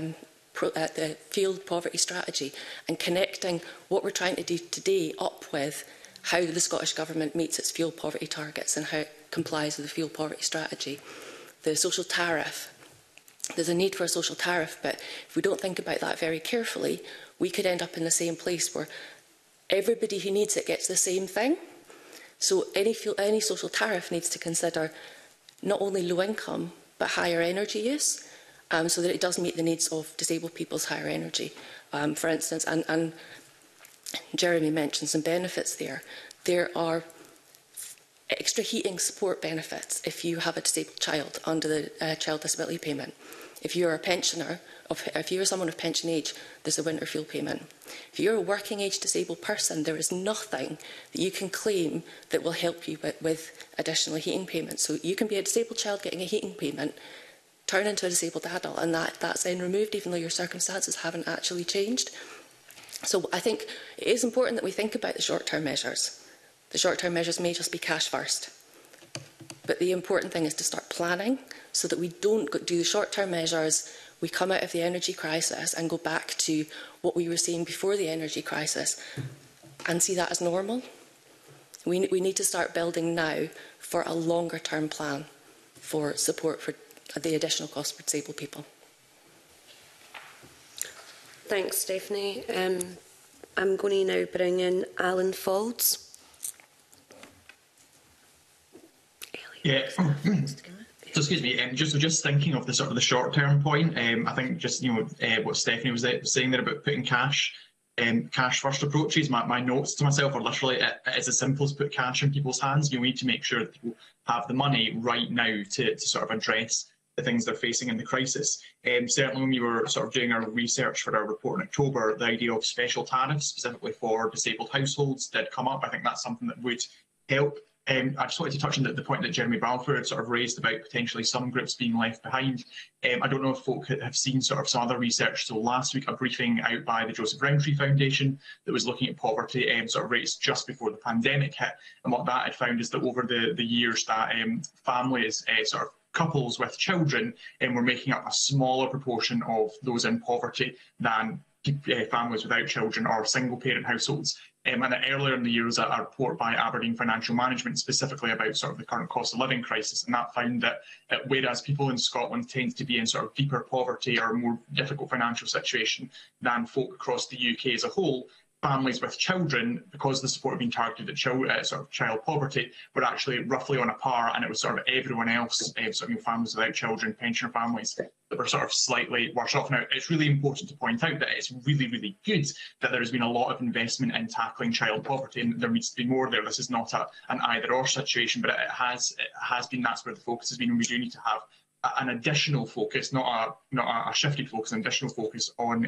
the field poverty strategy, and connecting what we're trying to do today up with how the Scottish Government meets its fuel poverty targets and how it complies with the fuel poverty strategy. The social tariff. There's a need for a social tariff, but if we don't think about that very carefully, we could end up in the same place where everybody who needs it gets the same thing. So any social tariff needs to consider not only low income, but higher energy use, so that it does meet the needs of disabled people's higher energy. For instance, and Jeremy mentioned some benefits there. There are extra heating support benefits if you have a disabled child under the child disability payment. If you're a pensioner, if you're someone of pension age, there's a winter fuel payment. If you're a working age disabled person, there is nothing that you can claim that will help you with additional heating payments. So you can be a disabled child getting a heating payment, turn into a disabled adult, and that's then removed even though your circumstances haven't actually changed. So I think it is important that we think about the short-term measures. The short-term measures may just be cash first. But the important thing is to start planning so that we don't do the short-term measures, we come out of the energy crisis and go back to what we were seeing before the energy crisis and see that as normal. We need to start building now for a longer-term plan for support for the additional costs for disabled people. Thanks, Stephanie. I'm going to now bring in Alan Faulds. Yeah. So, excuse me. Just thinking of the sort of the short-term point. I think just what Stephanie was saying there about putting cash first approaches. My notes to myself are literally it's as simple as put cash in people's hands. You need to make sure that people have the money right now to sort of address the things they're facing in the crisis. Certainly when we were sort of doing our research for our report in October, the idea of special tariffs specifically for disabled households did come up. I think that's something that would help. I just wanted to touch on the point that Jeremy Balfour had sort of raised about potentially some groups being left behind. I don't know if folk have seen sort of some other research. So last week, a briefing out by the Joseph Rowntree Foundation that was looking at poverty sort of rates just before the pandemic hit. And what that had found is that over the years that families, sort of couples with children, were making up a smaller proportion of those in poverty than families without children or single-parent households. And earlier in the year was a report by Aberdeen Financial Management specifically about sort of the current cost of living crisis, and that found that whereas people in Scotland tend to be in sort of deeper poverty or more difficult financial situation than folk across the UK as a whole, families with children, because the support had been targeted at sort of child poverty, were actually roughly on a par, and it was sort of everyone else, sort of families without children, pensioner families, that were sort of slightly worse off. Now, it's really important to point out that it's really, really good that there has been a lot of investment in tackling child poverty, and there needs to be more there. This is not an either-or situation, but it has been, that's where the focus has been, and we do need to have an additional focus, not a shifted focus, an additional focus on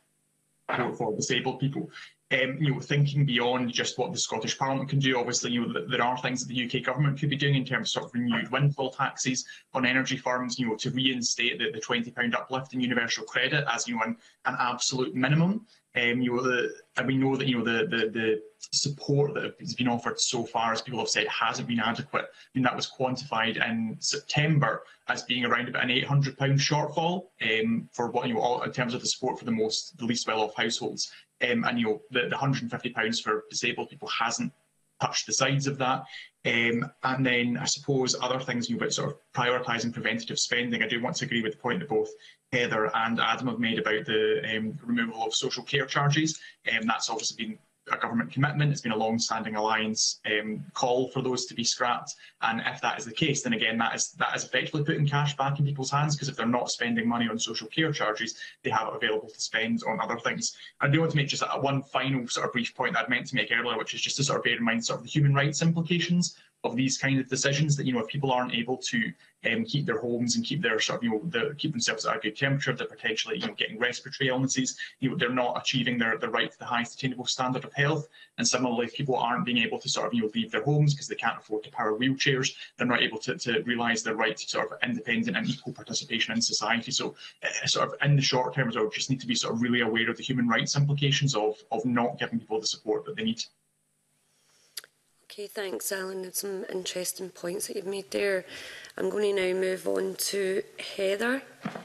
for disabled people. Thinking beyond just what the Scottish Parliament can do, obviously, there are things that the UK government could be doing in terms of sort of renewed windfall taxes on energy firms, to reinstate the £20 uplift in universal credit as an absolute minimum. And we know that the support that has been offered so far, as people have said, hasn't been adequate. And that was quantified in September as being around about an £800 shortfall for what in terms of the support for the least well-off households. And the £150 for disabled people hasn't touched the sides of that. And then I suppose other things about sort of prioritising preventative spending. I do want to agree with the point that both Heather and Adam have made about the removal of social care charges. That's obviously been a government commitment. It's been a long-standing alliance call for those to be scrapped. And if that is the case, then again, that is effectively putting cash back in people's hands, because if they're not spending money on social care charges, they have it available to spend on other things. I do want to make just one final sort of brief point that I meant to make earlier, which is just to sort of bear in mind sort of the human rights implications of these kind of decisions, that, if people aren't able to keep their homes and keep their sort of, keep themselves at a good temperature, they're potentially, getting respiratory illnesses, they're not achieving their right to the highest attainable standard of health. And similarly, if people aren't being able to sort of, leave their homes because they can't afford to power wheelchairs, they're not able to realise their right to sort of independent and equal participation in society. So sort of in the short term as well, we just need to be sort of really aware of the human rights implications of not giving people the support that they need. Okay, thanks, Alan. There's some interesting points that you've made there. I'm going to now move on to Heather.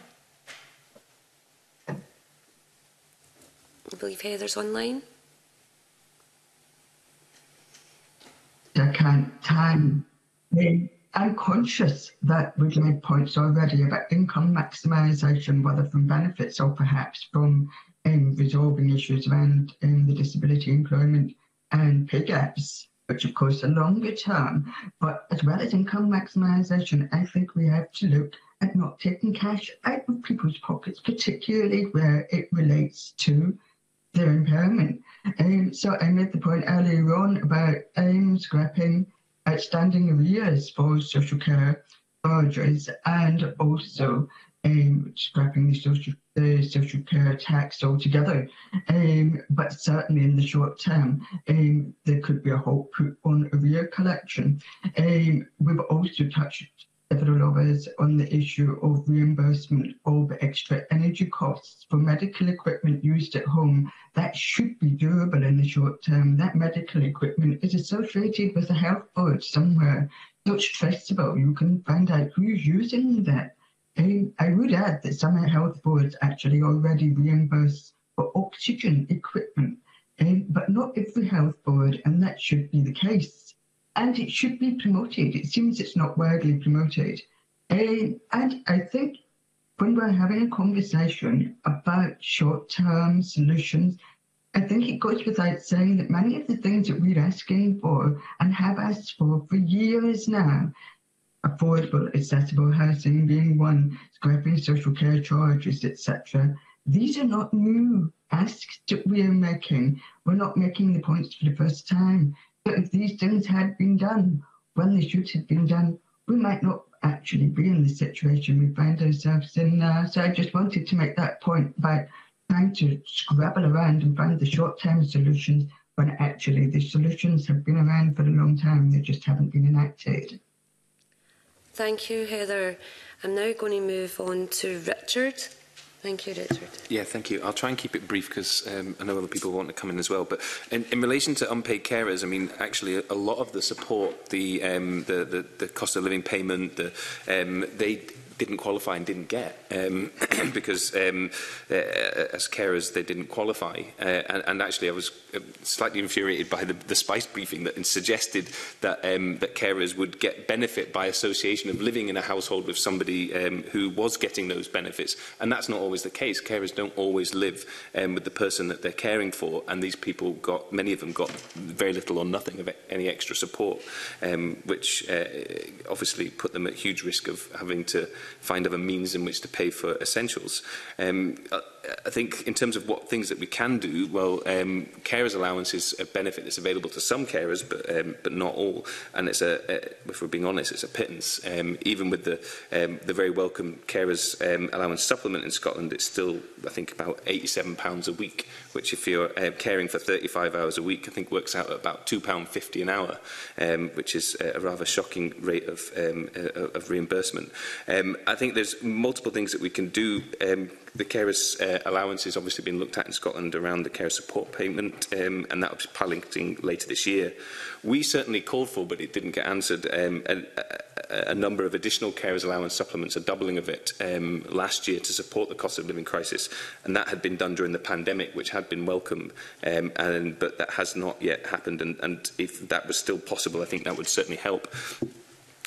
I believe Heather's online. I can't time. I'm conscious that we've made points already about income maximisation, whether from benefits or perhaps from resolving issues around the disability employment and pay gaps, which of course are longer term. But as well as income maximisation, I think we have to look at not taking cash out of people's pockets, particularly where it relates to their impairment. So I made the point earlier on about scrapping outstanding arrears for social care charges, and also scrapping the social care tax altogether. But certainly in the short term, there could be a halt put on arrear collection. We've also touched, several of us, on the issue of reimbursement of extra energy costs for medical equipment used at home. That should be doable in the short term. That medical equipment is associated with a health board somewhere. So it's traceable. You can find out who's using that. I would add that some health boards actually already reimburse for oxygen equipment, but not every health board, and that should be the case. And it should be promoted. It seems it's not widely promoted. And I think when we're having a conversation about short-term solutions, I think it goes without saying that many of the things that we're asking for and have asked for years now, affordable, accessible housing being one, scrapping social care charges, etc. These are not new asks that we are making. We're not making the points for the first time. But if these things had been done when they should have been done, we might not actually be in the situation we find ourselves in now. So I just wanted to make that point about trying to scrabble around and find the short-term solutions when actually the solutions have been around for a long time. They just haven't been enacted. Thank you, Heather. I'm now going to move on to Richard. Thank you, Richard. Yeah, thank you. I'll try and keep it brief because I know other people want to come in as well. But in relation to unpaid carers, I mean, actually, a lot of the support, the cost of living payment, they didn't qualify and didn't get because as carers they didn't qualify. And actually, I was slightly infuriated by the Spice briefing that suggested that that carers would get benefit by association of living in a household with somebody who was getting those benefits, and that's not always the case. Carers don't always live with the person that they're caring for, and these people many of them got very little or nothing of any extra support, which obviously put them at huge risk of having to find other means in which to pay for essentials. I think in terms of what things that we can do, well, carers allowance is a benefit that's available to some carers, but not all. And it's if we're being honest, it's a pittance. Even with the very welcome carers allowance supplement in Scotland, it's still, I think, about £87 a week, which if you're caring for 35 hours a week, I think works out at about £2.50 an hour, which is a rather shocking rate of reimbursement. I think there's multiple things that we can do. The carers allowance is obviously being looked at in Scotland around the care support payment, and that will be piloting later this year. We certainly called for, but it didn't get answered, a number of additional carers allowance supplements, a doubling of it last year to support the cost of living crisis, and that had been done during the pandemic, which had been welcome, but that has not yet happened, and if that was still possible, I think that would certainly help.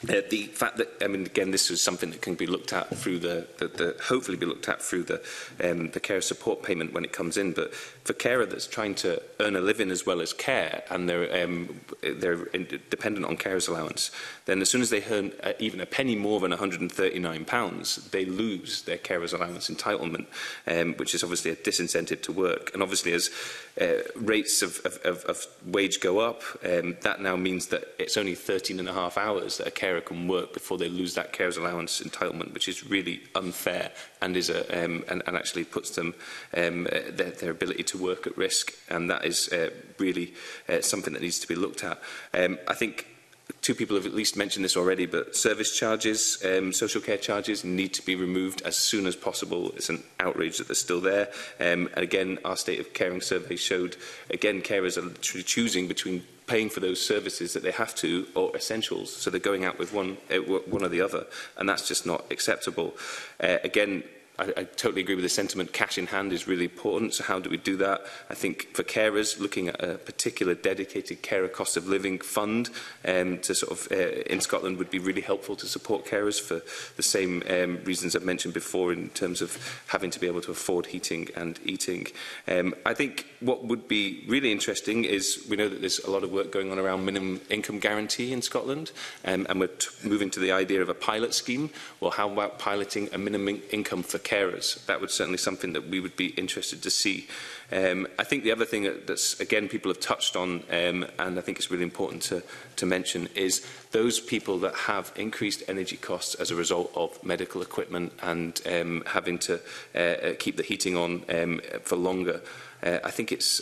The fact that, I mean, again, this is something that can be looked at through hopefully be looked at through the carer support payment when it comes in. But for carer that's trying to earn a living as well as care, and they're dependent on carer's allowance, then as soon as they earn even a penny more than £139, they lose their carer's allowance entitlement, which is obviously a disincentive to work. And obviously, as rates of wage go up, that now means that it's only 13.5 hours that a carer can work before they lose that carer's allowance entitlement, which is really unfair and is and actually puts them their ability to work at risk. And that is really something that needs to be looked at. I think two people have at least mentioned this already, but service charges, social care charges need to be removed as soon as possible. It's an outrage that they're still there. And again, our State of Caring survey showed, again, carers are literally choosing between paying for those services that they have to or essentials. So they're going out with one or the other, and that's just not acceptable. Again, I totally agree with the sentiment. Cash in hand is really important. So how do we do that? I think for carers, looking at a particular dedicated carer cost of living fund to sort of in Scotland would be really helpful to support carers for the same reasons I've mentioned before in terms of having to be able to afford heating and eating. I think what would be really interesting is we know that there's a lot of work going on around minimum income guarantee in Scotland, and we're moving to the idea of a pilot scheme. Well, how about piloting a minimum income for carers? That would certainly something that we would be interested to see. I think the other thing that's, again, people have touched on, and I think it's really important to mention, is those people that have increased energy costs as a result of medical equipment and having to keep the heating on for longer. I think it's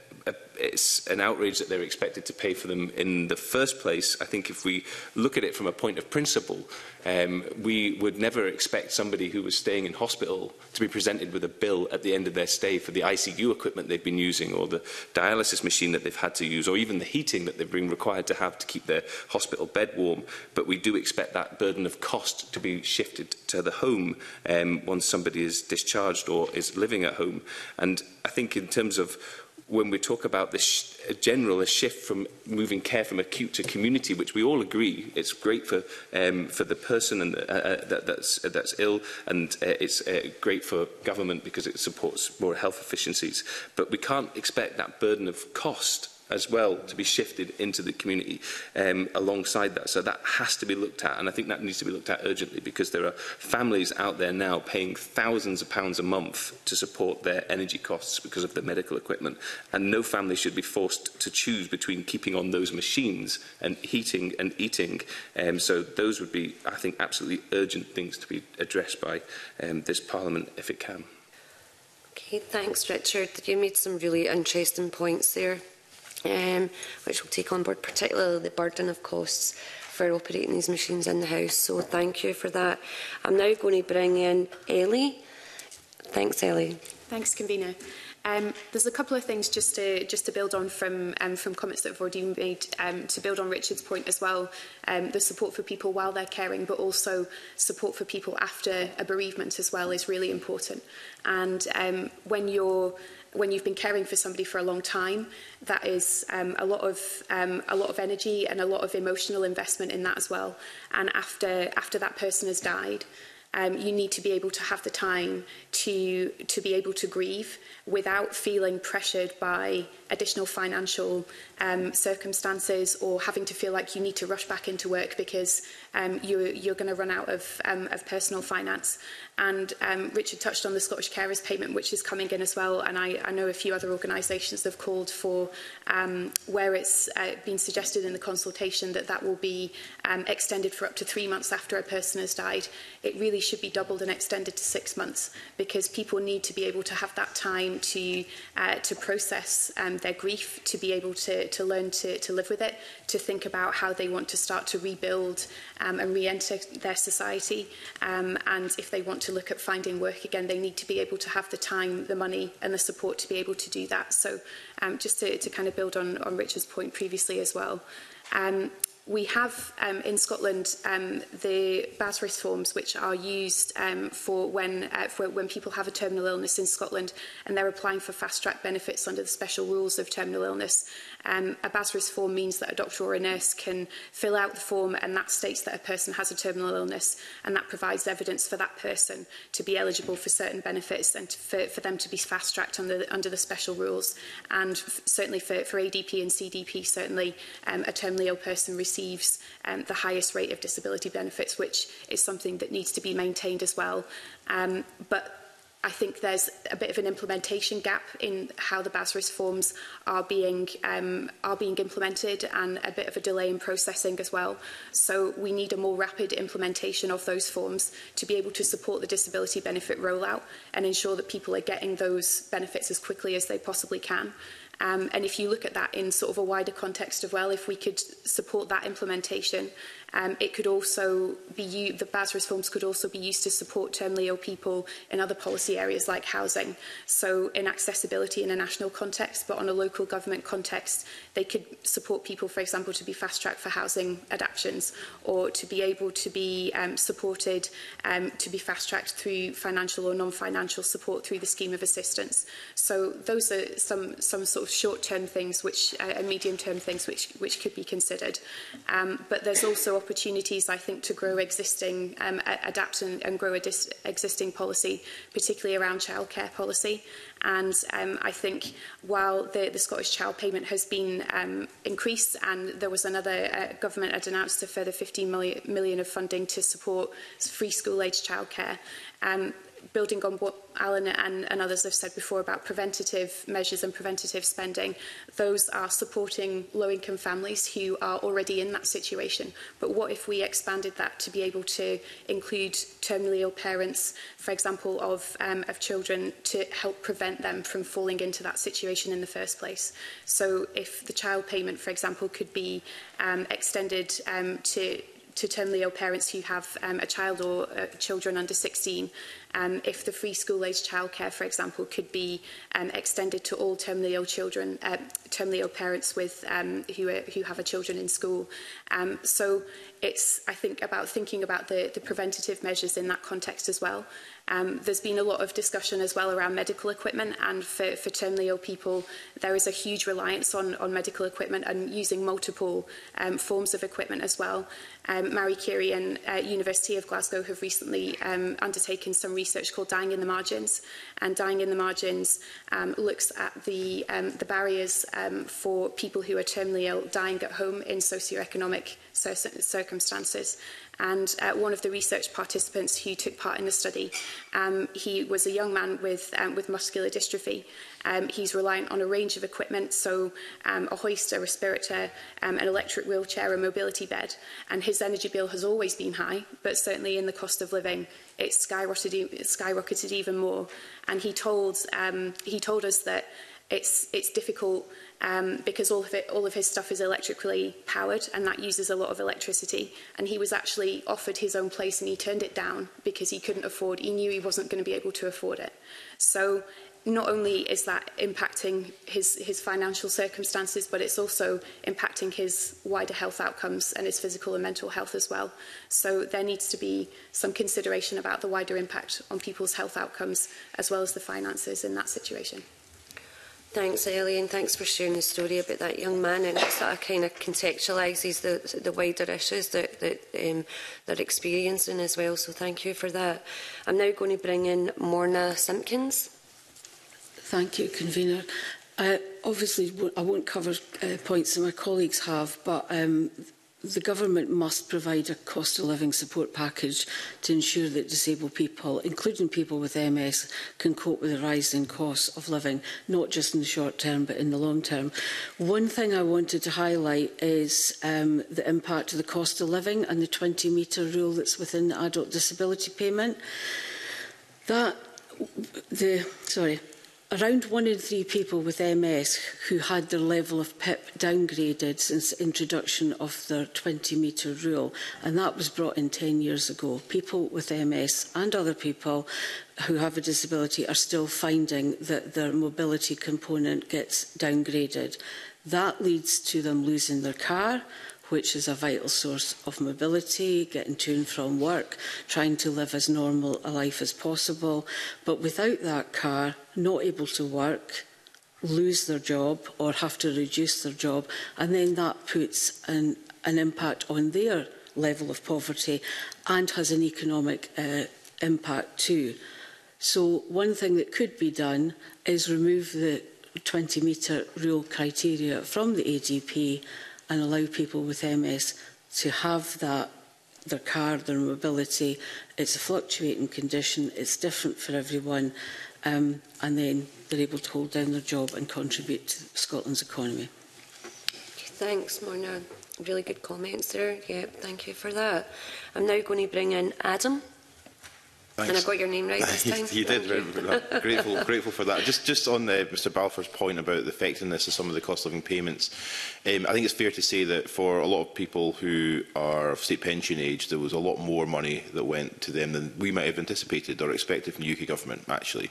an outrage that they're expected to pay for them in the first place. I think if we look at it from a point of principle, we would never expect somebody who was staying in hospital to be presented with a bill at the end of their stay for the ICU equipment they've been using, or the dialysis machine that they've had to use, or even the heating that they've been required to have to keep their hospital bed warm. But we do expect that burden of cost to be shifted to the home once somebody is discharged or is living at home. And I think in terms of when we talk about this a shift from moving care from acute to community, which we all agree it's great for the person and that's ill, and it's great for government because it supports more health efficiencies. But we can't expect that burden of cost as well to be shifted into the community alongside that. So that has to be looked at, and I think that needs to be looked at urgently, because there are families out there now paying thousands of pounds a month to support their energy costs because of the medical equipment, and no family should be forced to choose between keeping on those machines and heating and eating. So those would be, I think, absolutely urgent things to be addressed by this Parliament if it can. Okay, thanks, Richard. You made some really interesting points there, which we'll take on board, particularly the burden of costs for operating these machines in the house. So thank you for that. I'm now going to bring in Ellie. Thanks, Ellie. Thanks, Convener. There's a couple of things just to build on from comments that have already been made, to build on Richard's point as well. The support for people while they're caring, but also support for people after a bereavement as well, is really important. And when you've been caring for somebody for a long time, that is a lot of energy and a lot of emotional investment in that as well. And after that person has died, you need to be able to have the time to be able to grieve without feeling pressured by additional financial circumstances, or having to feel like you need to rush back into work because you're going to run out of personal finance. And Richard touched on the Scottish Carers Payment, which is coming in as well, and I know a few other organisations have called for, where it's been suggested in the consultation that will be extended for up to 3 months after a person has died. It really should be doubled and extended to 6 months, because people need to be able to have that time to process their grief, to be able to learn to live with it, to think about how they want to start to rebuild and re-enter their society. And if they want to look at finding work again, they need to be able to have the time, the money and the support to be able to do that. So just to kind of build on Richard's point previously as well. We have in Scotland the BASRIS forms, which are used for when people have a terminal illness in Scotland and they're applying for fast-track benefits under the special rules of terminal illness. A BASRIS form means that a doctor or a nurse can fill out the form, and that states that a person has a terminal illness, and that provides evidence for that person to be eligible for certain benefits and for them to be fast-tracked under the special rules. And certainly for ADP and CDP, certainly a terminally ill person receives the highest rate of disability benefits, which is something that needs to be maintained as well. But I think there's a bit of an implementation gap in how the BASRIS forms are being implemented, and a bit of a delay in processing as well. So we need a more rapid implementation of those forms to be able to support the disability benefit rollout and ensure that people are getting those benefits as quickly as they possibly can. And if you look at that in sort of a wider context as well, if we could support that implementation, it could also be the BASRIS forms could also be used to support terminally ill people in other policy areas like housing. So in accessibility in a national context, but on a local government context, they could support people, for example, to be fast-tracked for housing adaptations, or to be able to be supported to be fast-tracked through financial or non-financial support through the scheme of assistance. So those are some sort of short-term things, and medium-term things which could be considered. But there's also opportunities, I think, to grow existing, adapt and grow existing policy, particularly around childcare policy. And I think while the Scottish Child Payment has been increased, and there was another government had announced a further 15 million of funding to support free school-aged childcare, building on what Alan and others have said before about preventative measures and preventative spending, those are supporting low-income families who are already in that situation. But what if we expanded that to be able to include terminally ill parents, for example, of children, to help prevent them from falling into that situation in the first place? So if the child payment, for example, could be extended to terminally ill parents who have a child or children under 16, if the free school-aged childcare, for example, could be extended to all terminally ill children, terminally ill parents with who have children in school. So it's, I think, about thinking about the preventative measures in that context as well. There's been a lot of discussion as well around medical equipment, and for terminally ill people, there is a huge reliance on medical equipment and using multiple forms of equipment as well. Marie Curie and University of Glasgow have recently undertaken some research called Dying in the Margins, and Dying in the Margins looks at the barriers for people who are terminally ill dying at home in socioeconomic circumstances. And one of the research participants who took part in the study, he was a young man with muscular dystrophy. He's reliant on a range of equipment, so a hoist, a respirator, an electric wheelchair, a mobility bed. And his energy bill has always been high, but certainly in the cost of living, it's skyrocketed even more. And he told us that it's difficult because all of his stuff is electrically powered, and that uses a lot of electricity. And he was actually offered his own place, and he turned it down because he couldn't afford. He knew he wasn't going to be able to afford it. So not only is that impacting his financial circumstances, but it's also impacting his wider health outcomes and his physical and mental health as well. So there needs to be some consideration about the wider impact on people's health outcomes as well as the finances in that situation. Thanks, Ellie, and thanks for sharing the story about that young man, and it sort of kind of contextualises the wider issues that they're experiencing as well, so thank you for that. I'm now going to bring in Morna Simpkins. Thank you, Convener. Obviously, I won't cover points that my colleagues have, but the government must provide a cost of living support package to ensure that disabled people, including people with MS, can cope with the rising costs of living, not just in the short term but in the long term. One thing I wanted to highlight is the impact of the cost of living and the 20-metre rule that's within the adult disability payment. Around 1 in 3 people with MS who had their level of PIP downgraded since the introduction of their 20-metre rule, and that was brought in 10 years ago. People with MS and other people who have a disability are still finding that their mobility component gets downgraded. That leads to them losing their car, which is a vital source of mobility, getting to and from work, trying to live as normal a life as possible. But without that car, not able to work, lose their job or have to reduce their job, and then that puts an impact on their level of poverty and has an economic impact too. So one thing that could be done is remove the 20-metre rule criteria from the ADP and allow people with MS to have that, their car, their mobility. It's a fluctuating condition, it's different for everyone, and then they're able to hold down their job and contribute to Scotland's economy. Thanks, Morna. Really good comments there. Yeah, thank you for that. I'm now going to bring in Adam. Thanks. And I got your name right this time. You did. Grateful for that. Just on Mr Balfour's point about the effectiveness of some of the cost of living payments, I think it's fair to say that for a lot of people who are of state pension age, there was a lot more money that went to them than we might have anticipated or expected from the UK government, actually.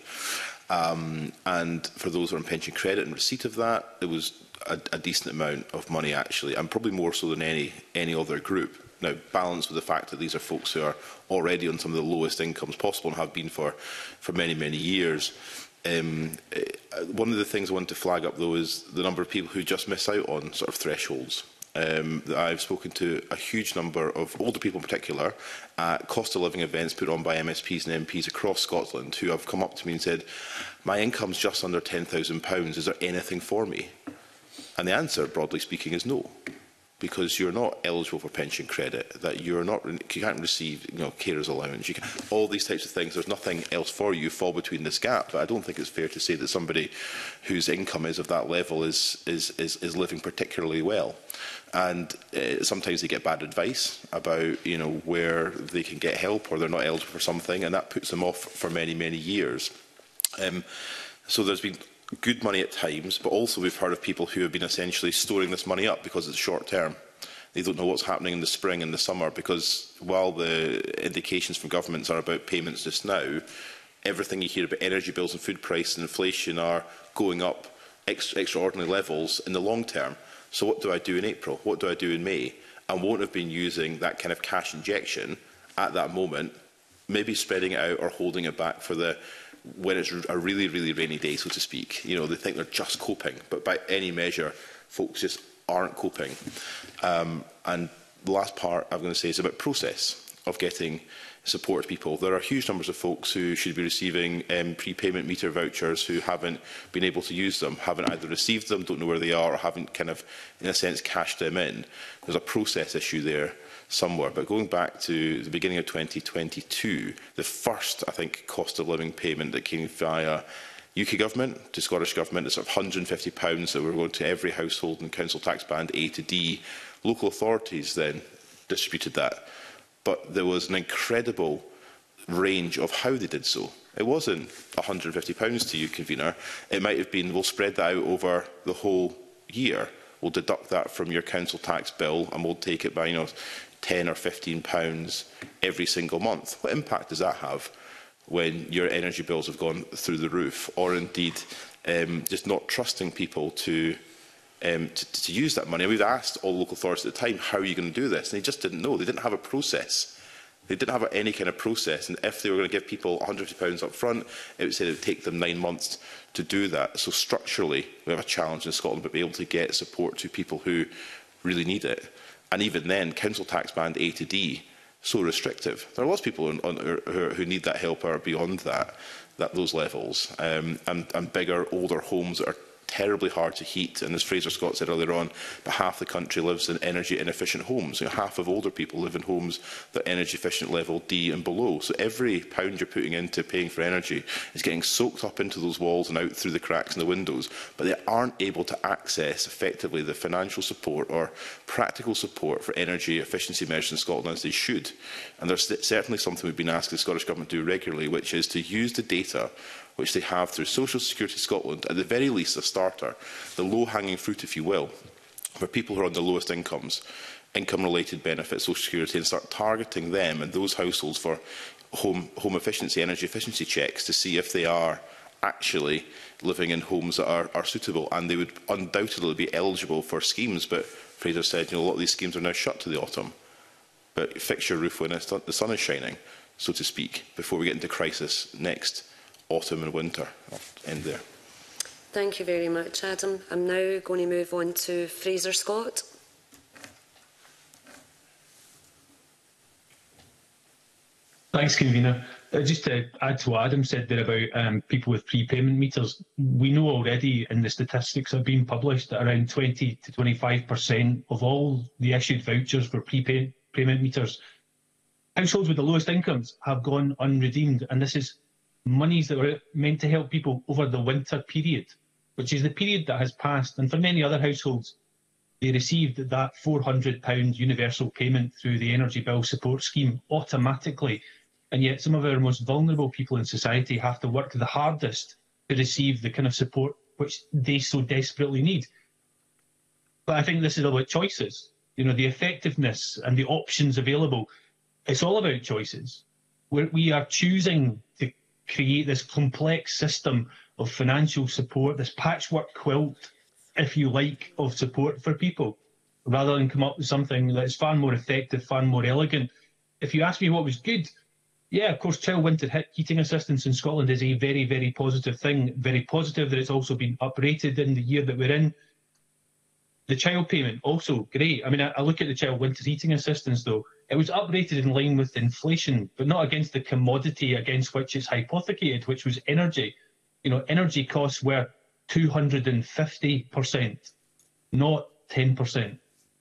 And for those who are on pension credit and receipt of that, there was a decent amount of money, actually, and probably more so than any other group. Now, balanced with the fact that these are folks who are already on some of the lowest incomes possible and have been for many, many years. One of the things I want to flag up, though, is the number of people who just miss out on sort of thresholds. I've spoken to a huge number of older people in particular at cost of living events put on by MSPs and MPs across Scotland who have come up to me and said, my income's just under £10,000, is there anything for me? And the answer, broadly speaking, is no. Because you're not eligible for pension credit, that you can't receive, carers allowance, all these types of things. There's nothing else for you. You fall between this gap. But I don't think it's fair to say that somebody whose income is of that level is living particularly well. And sometimes they get bad advice about where they can get help, or they're not eligible for something, and that puts them off for many, many years. So there's been good money at times, but also we've heard of people who have been essentially storing this money up because it's short term. They don't know what's happening in the spring and the summer, because while the indications from governments are about payments just now, everything you hear about energy bills and food price and inflation are going up extraordinary levels in the long term. So what do I do in April? What do I do in May? And won't have been using that kind of cash injection at that moment, maybe spreading it out or holding it back for when it's a really, really rainy day, so to speak. They think they're just coping, but by any measure, folks just aren't coping. And the last part I'm going to say is about process of getting support to people. There are huge numbers of folks who should be receiving prepayment meter vouchers who haven't been able to use them, haven't either received them, don't know where they are, or haven't kind of, in a sense, cashed them in. There's a process issue there somewhere. But going back to the beginning of 2022, the first, I think, cost of living payment that came via UK Government to Scottish Government is sort of £150 that were going to every household in council tax band A to D. Local authorities then distributed that. But there was an incredible range of how they did so. It wasn't £150 to you, convener. It might have been, we'll spread that out over the whole year. We'll deduct that from your council tax bill and we'll take it by, £10 or £15 every single month. What impact does that have when your energy bills have gone through the roof? Or indeed, just not trusting people to use that money. We've asked all local authorities at the time, how are you going to do this? And they just didn't know. They didn't have a process. They didn't have any kind of process. And if they were going to give people £150 up front, it would say it would take them 9 months to do that. So structurally, we have a challenge in Scotland, but be able to get support to people who really need it. And even then, council tax band A to D, so restrictive. There are lots of people who need that help or beyond those levels. And bigger, older homes that are terribly hard to heat, and as Fraser Scott said earlier on, but half the country lives in energy inefficient homes. Half of older people live in homes that are energy efficient level D and below. So every pound you're putting into paying for energy is getting soaked up into those walls and out through the cracks in the windows, but they aren't able to access effectively the financial support or practical support for energy efficiency measures in Scotland as they should. And there's certainly something we've been asking the Scottish Government to do regularly, which is to use the data which they have through Social Security Scotland, at the very least a starter, the low-hanging fruit, if you will, for people who are on the lowest incomes, income-related benefits, Social Security, and start targeting them and those households for home efficiency, energy efficiency checks to see if they are actually living in homes that are suitable, and they would undoubtedly be eligible for schemes, but Fraser said, a lot of these schemes are now shut to the autumn. But fix your roof when the sun is shining, so to speak, before we get into crisis next autumn and winter. I'll end there. Thank you very much, Adam. I'm now going to move on to Fraser Scott. Thanks, Convener. Just to add to what Adam said there about people with prepayment meters, we know already in the statistics that have been published that around 20 to 25% of all the issued vouchers for prepayment meters, households with the lowest incomes have gone unredeemed. And this is monies that were meant to help people over the winter period, which is the period that has passed. And for many other households, they received that £400 universal payment through the Energy Bill Support Scheme automatically. And yet some of our most vulnerable people in society have to work the hardest to receive the kind of support which they so desperately need. But I think this is about choices. The effectiveness and the options available. It's all about choices. We are choosing to create this complex system of financial support, this patchwork quilt, if you like, of support for people, rather than come up with something that's far more effective, far more elegant. If you ask me what was good, yeah, of course, child winter heating assistance in Scotland is a very, very positive thing. Very positive that it's also been uprated in the year that we're in. The child payment, also great. I mean, I look at the child winter heating assistance, though. It was uprated in line with inflation, but not against the commodity against which it's hypothecated, which was energy. Energy costs were 250%, not 10%.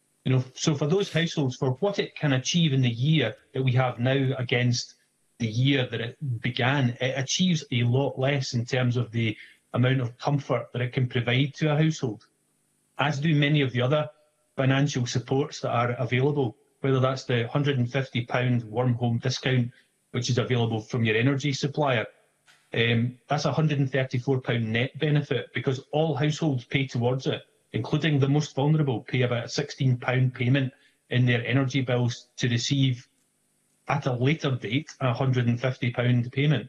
So for those households, for what it can achieve in the year that we have now against the year that it began, it achieves a lot less in terms of the amount of comfort that it can provide to a household, as do many of the other financial supports that are available, whether that's the £150 warm home discount, which is available from your energy supplier. That's a £134 net benefit because all households pay towards it, including the most vulnerable, pay about a £16 payment in their energy bills to receive at a later date a £150 payment,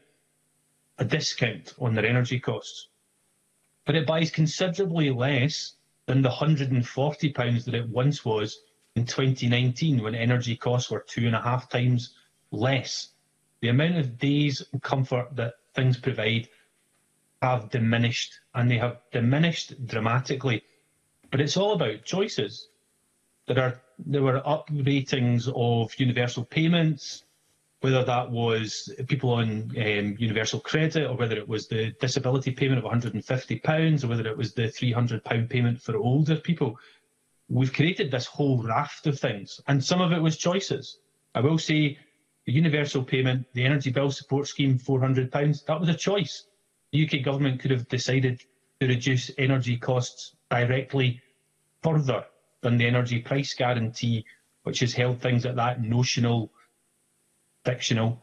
a discount on their energy costs. But it buys considerably less than the £140 that it once was in 2019 when energy costs were 2.5 times less. The amount of days and comfort that things provide have diminished, and they have diminished dramatically. But it's all about choices. There were up-ratings of universal payments, whether that was people on universal credit or whether it was the disability payment of £150 or whether it was the £300 payment for older people. We've created this whole raft of things, and some of it was choices. I will say the universal payment, the Energy Bill Support Scheme, £400, that was a choice. The UK government could have decided to reduce energy costs directly further than the energy price guarantee, which has held things at that notional, fictional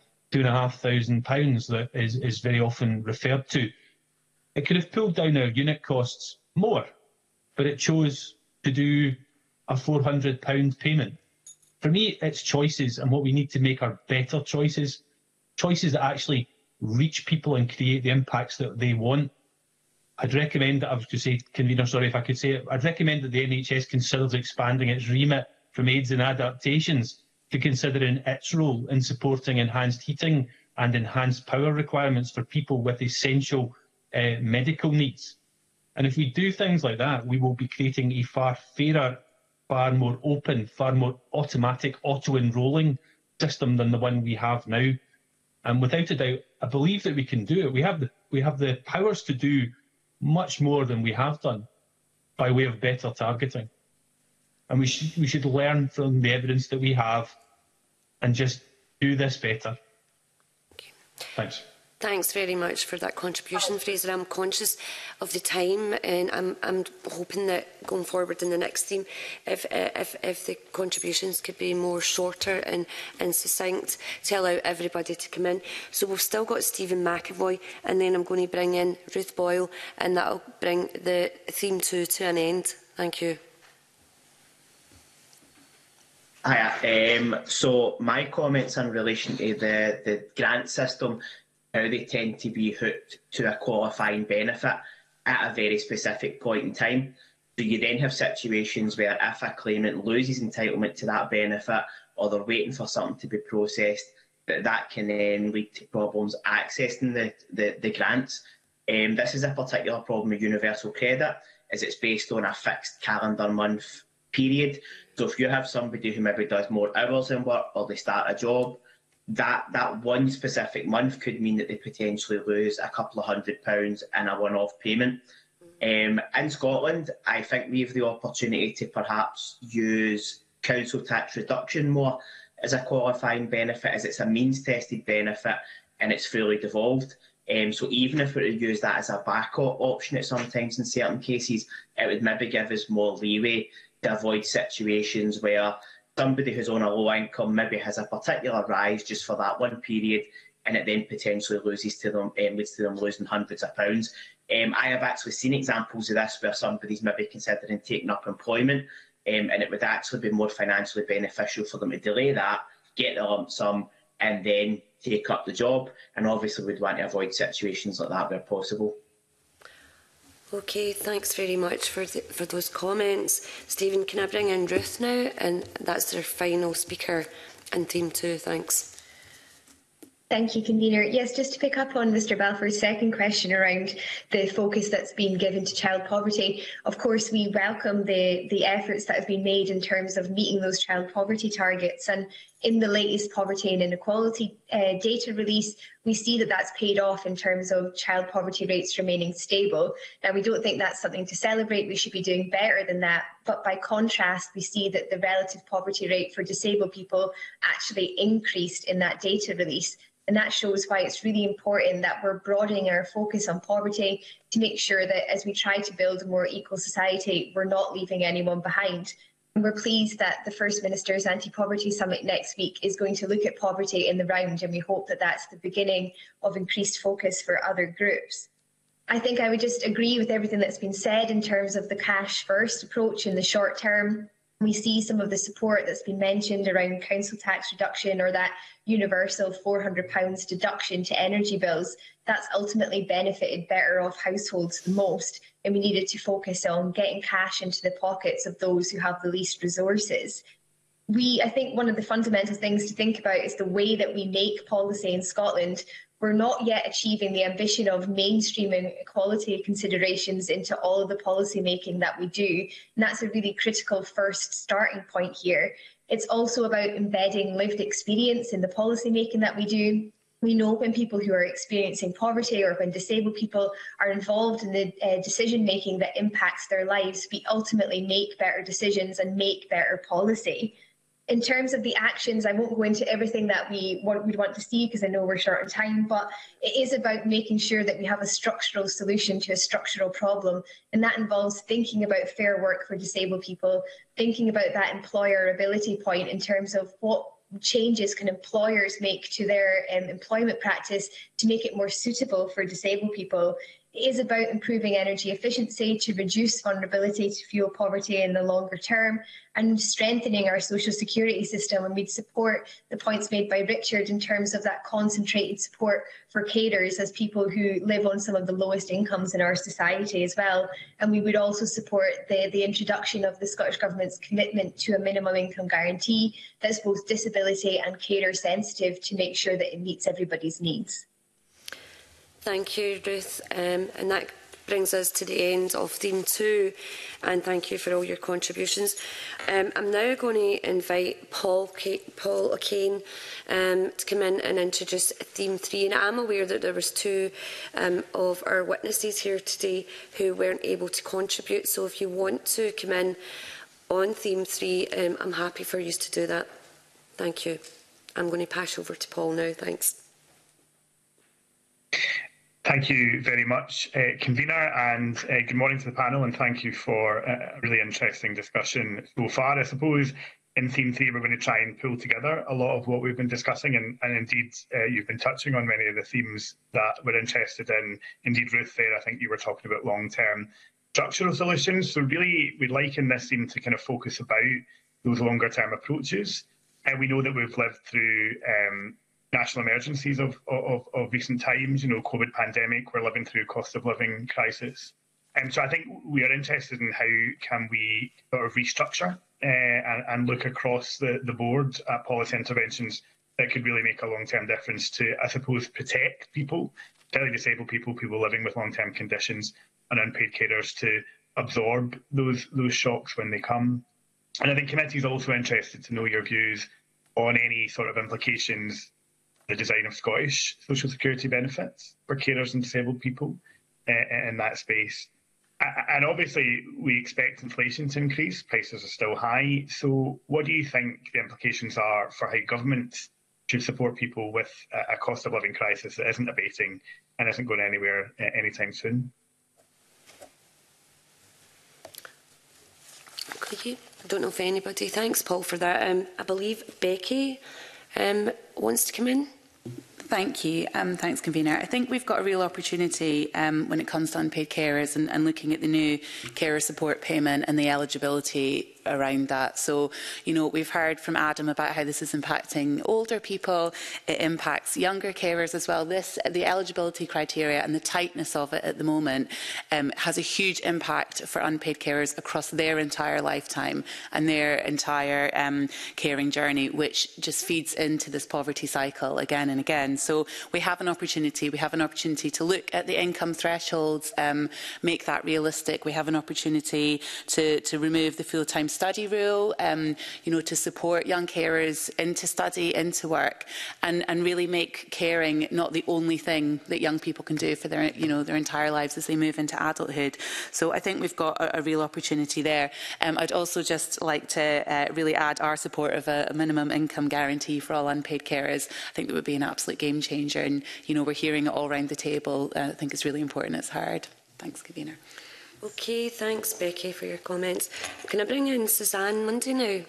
£2,500 that is very often referred to. It could have pulled down our unit costs more, but it chose to do a £400 payment. For me, it's choices, and what we need to make are better choices, choices that actually reach people and create the impacts that they want. I'd recommend that, I was going to say, Convener, sorry if I could say it, I'd recommend that the NHS considers expanding its remit from aids and adaptations to considering its role in supporting enhanced heating and enhanced power requirements for people with essential medical needs. And if we do things like that, we will be creating a far fairer, far more open, far more automatic auto-enrolling system than the one we have now. And without a doubt, I believe that we can do it. We have the powers to do much more than we have done by way of better targeting. And we should learn from the evidence that we have and just do this better. Okay. Thanks. Thanks very much for that contribution, Fraser. I'm conscious of the time, and I'm hoping that going forward in the next theme, if the contributions could be more shorter and succinct to allow everybody to come in. So we've still got Stephen McAvoy, and then I'm going to bring in Ruth Boyle, and that'll bring the theme to an end. Thank you. Hiya. So my comments in relation to the grant system, how they tend to be hooked to a qualifying benefit at a very specific point in time. So you then have situations where if a claimant loses entitlement to that benefit, or they're waiting for something to be processed, that can then lead to problems accessing the grants. This is a particular problem with universal credit, as it's based on a fixed calendar month period. So if you have somebody who maybe does more hours in work, or they start a job, that one specific month could mean that they potentially lose a couple of £100 in a one-off payment. In Scotland, I think we have the opportunity to perhaps use council tax reduction more as a qualifying benefit, as it's a means-tested benefit and it's fully devolved. So even if we were to use that as a backup option at sometimes in certain cases, it would maybe give us more leeway to avoid situations where somebody who's on a low income maybe has a particular rise just for that one period, and it then potentially leads to them losing hundreds of pounds. I have actually seen examples of this where somebody's maybe considering taking up employment, and it would actually be more financially beneficial for them to delay that, get the lump sum, and then take up the job. And obviously we'd want to avoid situations like that where possible. Okay, thanks very much for those comments. Stephen, can I bring in Ruth now? And that's their final speaker in Team 2. Thanks. Thank you, Convener. Yes, just to pick up on Mr Balfour's second question around the focus that's been given to child poverty. Of course, we welcome the efforts that have been made in terms of meeting those child poverty targets. And in the latest poverty and inequality data release, we see that that's paid off in terms of child poverty rates remaining stable. Now, we don't think that's something to celebrate. We should be doing better than that. But by contrast, we see that the relative poverty rate for disabled people actually increased in that data release. And that shows why it's really important that we're broadening our focus on poverty to make sure that as we try to build a more equal society, we're not leaving anyone behind. And we're pleased that the First Minister's Anti-Poverty Summit next week is going to look at poverty in the round, and we hope that that's the beginning of increased focus for other groups. I think I would just agree with everything that's been said in terms of the cash first approach in the short term. We see some of the support that's been mentioned around council tax reduction or that universal £400 deduction to energy bills. That's ultimately benefited better off households the most, and we needed to focus on getting cash into the pockets of those who have the least resources. I think one of the fundamental things to think about is the way that we make policy in Scotland. We're not yet achieving the ambition of mainstreaming equality considerations into all of the policy making that we do. And that's a really critical first starting point here. It's also about embedding lived experience in the policy making that we do. We know when people who are experiencing poverty or when disabled people are involved in the decision making that impacts their lives, we ultimately make better decisions and make better policy. In terms of the actions, I won't go into everything that we'd want to see because I know we're short on time, but it is about making sure that we have a structural solution to a structural problem. And that involves thinking about fair work for disabled people, thinking about that employability point in terms of what changes can employers make to their employment practice to make it more suitable for disabled people. It is about improving energy efficiency to reduce vulnerability to fuel poverty in the longer term, and strengthening our social security system. And we'd support the points made by Richard in terms of that concentrated support for carers as people who live on some of the lowest incomes in our society as well. And we would also support the introduction of the Scottish Government's commitment to a minimum income guarantee that's both disability and carer sensitive to make sure that it meets everybody's needs. Thank you, Ruth. And that brings us to the end of Theme 2, and thank you for all your contributions. I'm now going to invite Paul O'Kane to come in and introduce Theme 3, and I'm aware that there was two of our witnesses here today who weren't able to contribute, so if you want to come in on Theme 3, I'm happy for you to do that. Thank you. I'm going to pass over to Paul now. Thanks. Thank you very much, Convener, and good morning to the panel, and thank you for a really interesting discussion so far. I suppose in Theme 3 we're going to try and pull together a lot of what we've been discussing, and indeed you've been touching on many of the themes that we're interested in. Indeed, Ruth, there, I think you were talking about long-term structural solutions. So really we'd like in this theme to kind of focus about those longer-term approaches. And we know that we've lived through national emergencies of recent times, you know, COVID pandemic, we're living through cost of living crisis. So I think we are interested in how can we sort of restructure and look across the board at policy interventions that could really make a long-term difference to, I suppose, protect people, particularly disabled people, people living with long-term conditions, and unpaid carers to absorb those shocks when they come. And I think committee is also interested to know your views on any sort of implications the design of Scottish social security benefits for carers and disabled people in that space. And obviously, we expect inflation to increase. Prices are still high. So what do you think the implications are for how government should support people with a cost of living crisis that isn't abating and isn't going anywhere anytime soon? I don't know if anybody, thanks Paul for that. I believe Becky wants to come in. Thank you. Thanks, Convener. I think we've got a real opportunity when it comes to unpaid carers and looking at the new carer support payment and the eligibility around that. So, you know, we've heard from Adam about how this is impacting older people. It impacts younger carers as well. The eligibility criteria and the tightness of it at the moment has a huge impact for unpaid carers across their entire lifetime and their entire caring journey, which just feeds into this poverty cycle again and again. So we have an opportunity. We have an opportunity to look at the income thresholds, make that realistic. We have an opportunity to remove the full-time study rule, you know, to support young carers into study, into work, and really make caring not the only thing that young people can do for their, you know, their entire lives as they move into adulthood. So I think we've got a real opportunity there. I'd also just like to really add our support of a minimum income guarantee for all unpaid carers. I think that would be an absolute game changer, and you know, we're hearing it all around the table. I think it's really important. It's hard. Thanks, Convener. Okay, thanks Becky for your comments. Can I bring in Suzanne Mundy now?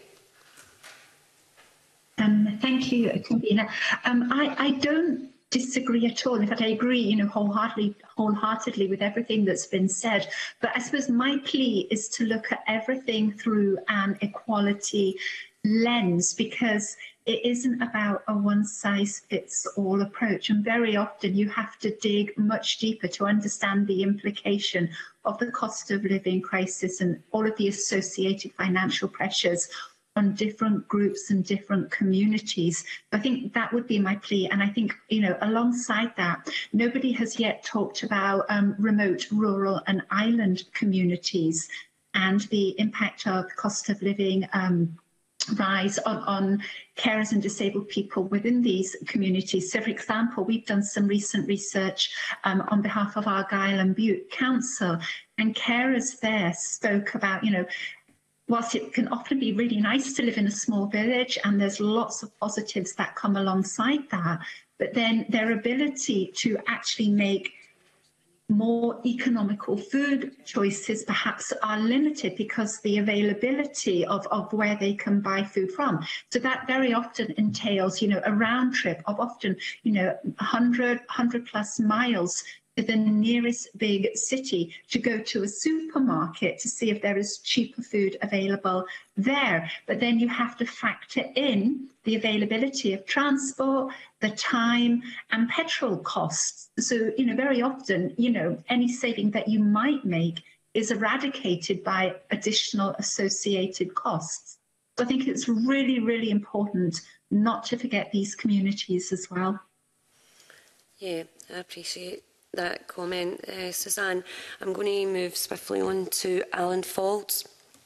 Thank you, Convener. I don't disagree at all. In fact, I agree, you know, wholeheartedly with everything that's been said. But I suppose my plea is to look at everything through an equality lens, because it isn't about a one-size-fits-all approach, and very often you have to dig much deeper to understand the implication of the cost of living crisis and all of the associated financial pressures on different groups and different communities. I think that would be my plea. And I think, you know, alongside that, nobody has yet talked about remote, rural and island communities and the impact of cost of living rise on carers and disabled people within these communities. So, for example, we've done some recent research on behalf of Argyll and Bute Council, and carers there spoke about, you know, whilst it can often be really nice to live in a small village and there's lots of positives that come alongside that, but then their ability to actually make more economical food choices perhaps are limited because the availability of where they can buy food from. So that very often entails, you know, a round trip of often, you know, 100 plus miles to the nearest big city to go to a supermarket to see if there is cheaper food available there. But then you have to factor in the availability of transport, the time and petrol costs. So, you know, very often, you know, any saving that you might make is eradicated by additional associated costs. So I think it's really, really important not to forget these communities as well. Yeah, I appreciate that comment, Suzanne. I'm going to move swiftly on to Alan Faulds.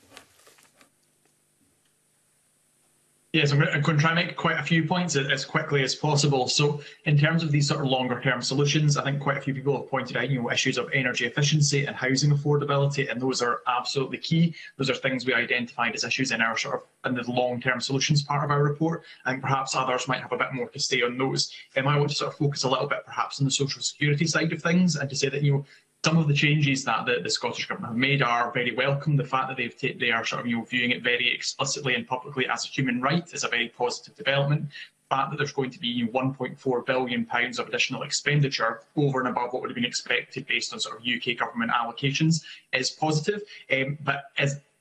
Yes, I'm going to try and make quite a few points as quickly as possible. So in terms of these sort of longer term solutions, I think quite a few people have pointed out, you know, issues of energy efficiency and housing affordability, and those are absolutely key. Those are things we identified as issues in our sort of in the long term solutions part of our report. I think perhaps others might have a bit more to say on those. I want to sort of focus a little bit perhaps on the social security side of things, and to say that, you know, some of the changes that the Scottish Government have made are very welcome. The fact that they are sort of, you know, viewing it very explicitly and publicly as a human right is a very positive development. The fact that there's going to be, you know, £1.4 billion of additional expenditure over and above what would have been expected based on sort of UK government allocations is positive. But as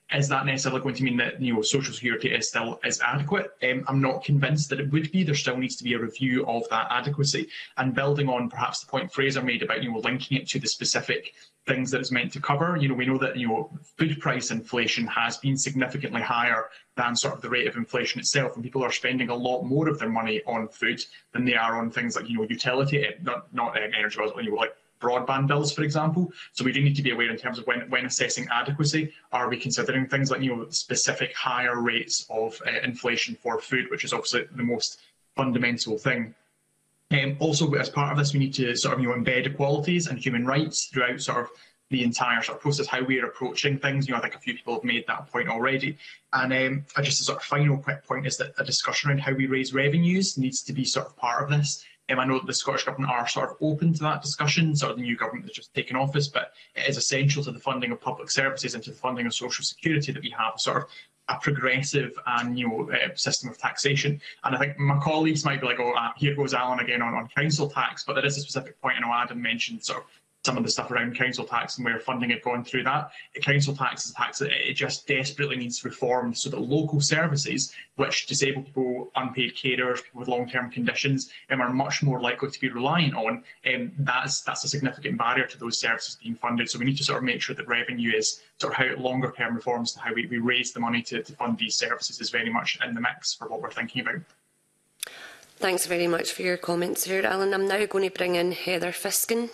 Is that necessarily going to mean that social security is still adequate? I'm not convinced that it would be. There still needs to be a review of that adequacy, and building on perhaps the point Fraser made about linking it to the specific things that it's meant to cover. We know that food price inflation has been significantly higher than sort of the rate of inflation itself, and people are spending a lot more of their money on food than they are on things like utility, not energy bills, like broadband bills, for example. So we do need to be aware in terms of when assessing adequacy, are we considering things like specific higher rates of inflation for food, which is obviously the most fundamental thing. Also, as part of this, we need to sort of embed equalities and human rights throughout sort of the entire sort of process, how we're approaching things. I think a few people have made that point already. And just a sort of final quick point is that a discussion around how we raise revenues needs to be sort of part of this. I know that the Scottish Government are sort of open to that discussion, sort of the new government that's just taken office, but it is essential to the funding of public services and to the funding of social security that we have sort of a progressive and system of taxation. And I think my colleagues might be like, oh, here goes Alan again on council tax, but there is a specific point. I know Adam mentioned sort of some of the stuff around council tax and where funding had gone through that. Council tax is a tax that it just desperately needs reformed so that local services, which disabled people, unpaid carers, people with long-term conditions, are much more likely to be reliant on, that's a significant barrier to those services being funded. So we need to sort of make sure that revenue is sort of how longer-term reforms to how we raise the money to fund these services is very much in the mix for what we're thinking about. Thanks very much for your comments here, Alan. I'm now going to bring in Heather Fiskin.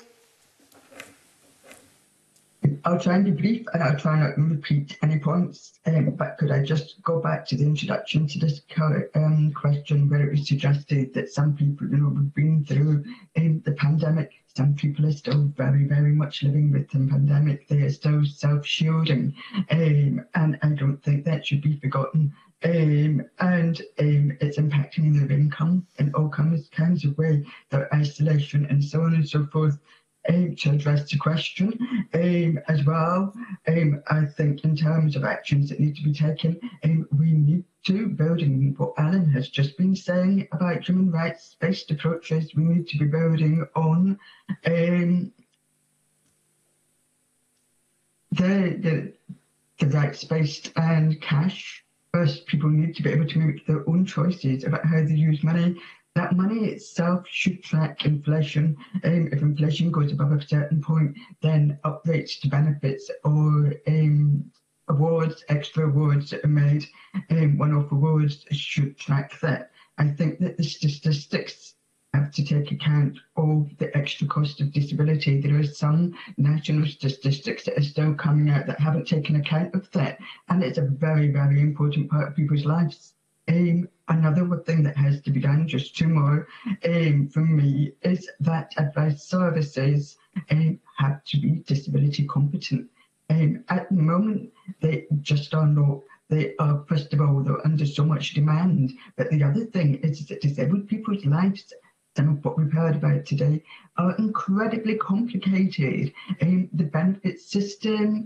I'll try and be brief and I'll try not to repeat any points, but could I just go back to the introduction to this question where it was suggested that some people have been through the pandemic, some people are still very, very much living with the pandemic, they are still self-shielding, and I don't think that should be forgotten. And it's impacting their income in all kinds of ways, their isolation and so on and so forth. To address the question as well, I think in terms of actions that need to be taken, we need to, building what Alan has just been saying about human rights-based approaches, we need to be building on the rights-based and cash. First, people need to be able to make their own choices about how they use money. That money itself should track inflation. If inflation goes above a certain point, then uprates to benefits or awards, extra awards that are made, one-off awards should track that. I think that the statistics have to take account of the extra cost of disability. There are some national statistics that are still coming out that haven't taken account of that, and it's a very, very important part of people's lives. Another thing that has to be done, just two more from me, is that advice services have to be disability competent. At the moment, they just are not. They are, first of all, they're under so much demand. But the other thing is that disabled people's lives, some of what we've heard about today, are incredibly complicated. The benefit system,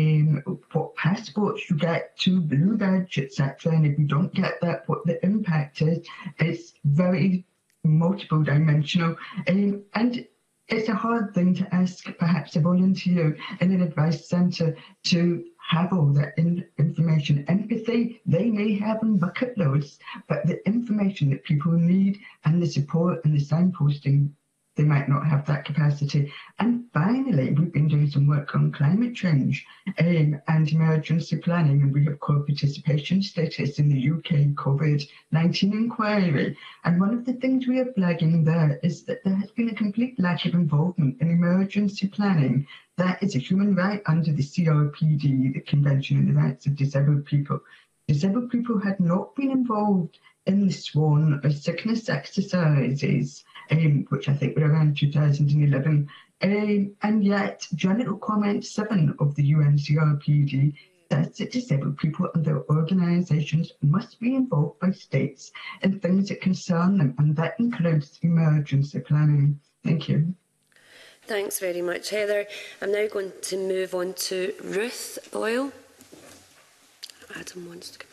what passports you get to, blue badge, etc. And if you don't get that, what the impact is, it's very multiple dimensional. And it's a hard thing to ask perhaps a volunteer in an advice centre to have all that information. Empathy, they may have in bucket loads, but the information that people need and the support and the signposting, they might not have that capacity. And finally, we've been doing some work on climate change and emergency planning, and we have core participation status in the UK COVID-19 inquiry. And one of the things we are flagging there is that there has been a complete lack of involvement in emergency planning. That is a human right under the CRPD, the Convention on the Rights of Disabled People. Disabled people had not been involved in the SWAN or sickness exercises, which I think were around 2011. And yet, General Comment 7 of the UNCRPD says that disabled people and their organisations must be involved by states in things that concern them, and that includes emergency planning. Thank you. Thanks very much, Heather. I'm now going to move on to Ruth Boyle. Adam wants to come in.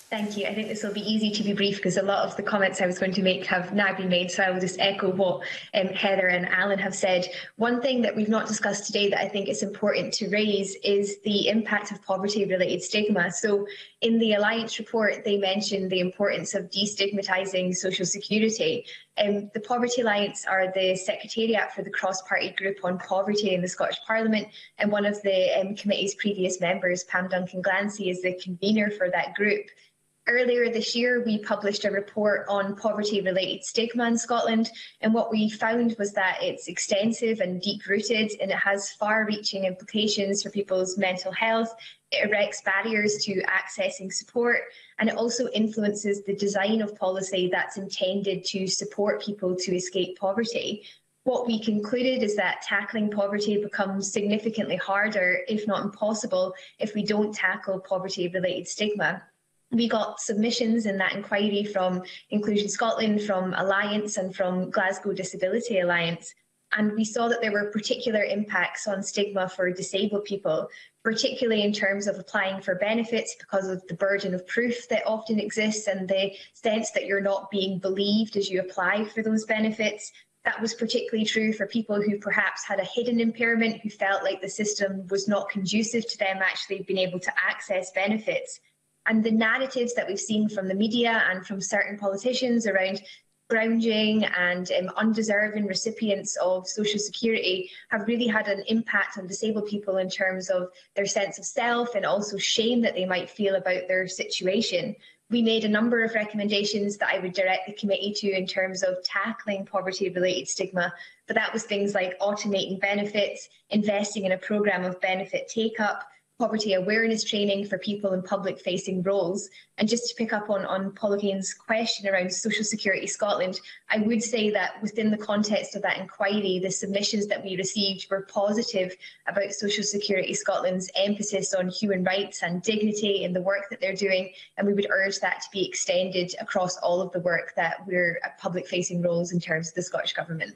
Thank you. I think this will be easy to be brief because a lot of the comments I was going to make have now been made, so I will just echo what Heather and Alan have said. One thing that we've not discussed today that I think is important to raise is the impact of poverty-related stigma. So in the Alliance report, they mentioned the importance of destigmatising social security. The Poverty Alliance are the secretariat for the cross-party group on poverty in the Scottish Parliament, and one of the committee's previous members, Pam Duncan-Glancy, is the convener for that group. Earlier this year, we published a report on poverty-related stigma in Scotland, and what we found was that it's extensive and deep-rooted, and it has far-reaching implications for people's mental health. It erects barriers to accessing support, and it also influences the design of policy that's intended to support people to escape poverty. What we concluded is that tackling poverty becomes significantly harder, if not impossible, if we don't tackle poverty-related stigma. We got submissions in that inquiry from Inclusion Scotland, from Alliance and from Glasgow Disability Alliance. And we saw that there were particular impacts on stigma for disabled people, particularly in terms of applying for benefits because of the burden of proof that often exists and the sense that you're not being believed as you apply for those benefits. That was particularly true for people who perhaps had a hidden impairment, who felt like the system was not conducive to them actually being able to access benefits. And the narratives that we've seen from the media and from certain politicians around scrounging and undeserving recipients of social security have really had an impact on disabled people in terms of their sense of self and also shame that they might feel about their situation. We made a number of recommendations that I would direct the committee to in terms of tackling poverty-related stigma, but that was things like automating benefits, investing in a programme of benefit take-up, poverty awareness training for people in public-facing roles. And just to pick up on Paula Kane's question around Social Security Scotland, I would say that within the context of that inquiry, the submissions that we received were positive about Social Security Scotland's emphasis on human rights and dignity in the work that they're doing, and we would urge that to be extended across all of the work that we're at public-facing roles in terms of the Scottish Government.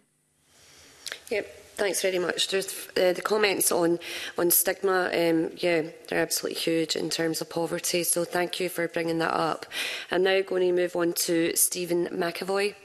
Yep. Thanks very much. There's the comments on stigma. Yeah, they're absolutely huge in terms of poverty. So thank you for bringing that up. I'm now going to move on to Stephen McAvoy.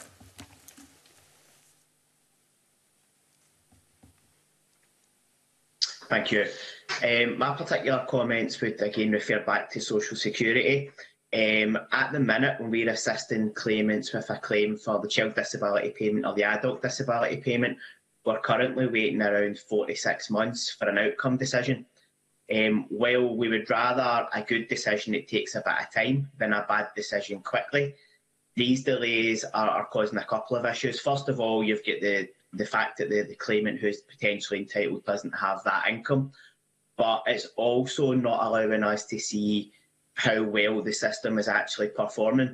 Thank you. My particular comments would again refer back to social security. At the minute, when we're assisting claimants with a claim for the child disability payment or the adult disability payment, we're currently waiting around 46 months for an outcome decision. While we would rather a good decision that takes a bit of time than a bad decision quickly, these delays are causing a couple of issues. First of all, you've got the fact that the claimant who's potentially entitled doesn't have that income, but it's also not allowing us to see how well the system is actually performing.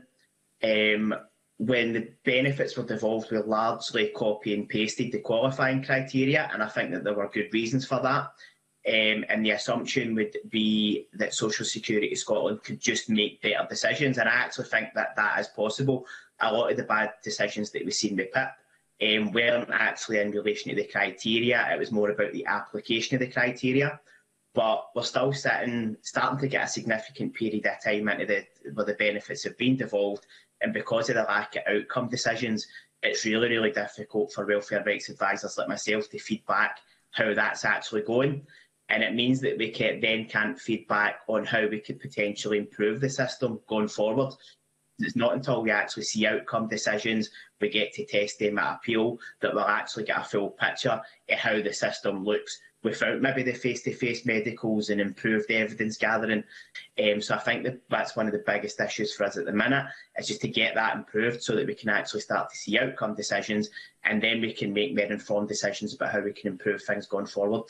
When the benefits were devolved, we largely copy and pasted the qualifying criteria, and I think that there were good reasons for that. And the assumption would be that Social Security Scotland could just make better decisions, and I actually think that that is possible. A lot of the bad decisions that we've seen with PIP weren't actually in relation to the criteria, it was more about the application of the criteria. But we're still starting to get a significant period of time into where the benefits have been devolved, and because of the lack of outcome decisions, it's really, really difficult for welfare rights advisors like myself to feed back how that's actually going. And it means that we can't feed back on how we could potentially improve the system going forward. It's not until we actually see outcome decisions, we get to test them at appeal, that we'll actually get a full picture of how the system looks without maybe the face-to-face medicals and improved evidence gathering. So I think that's one of the biggest issues for us at the minute, is just to get that improved so that we can actually start to see outcome decisions, and then we can make more informed decisions about how we can improve things going forward.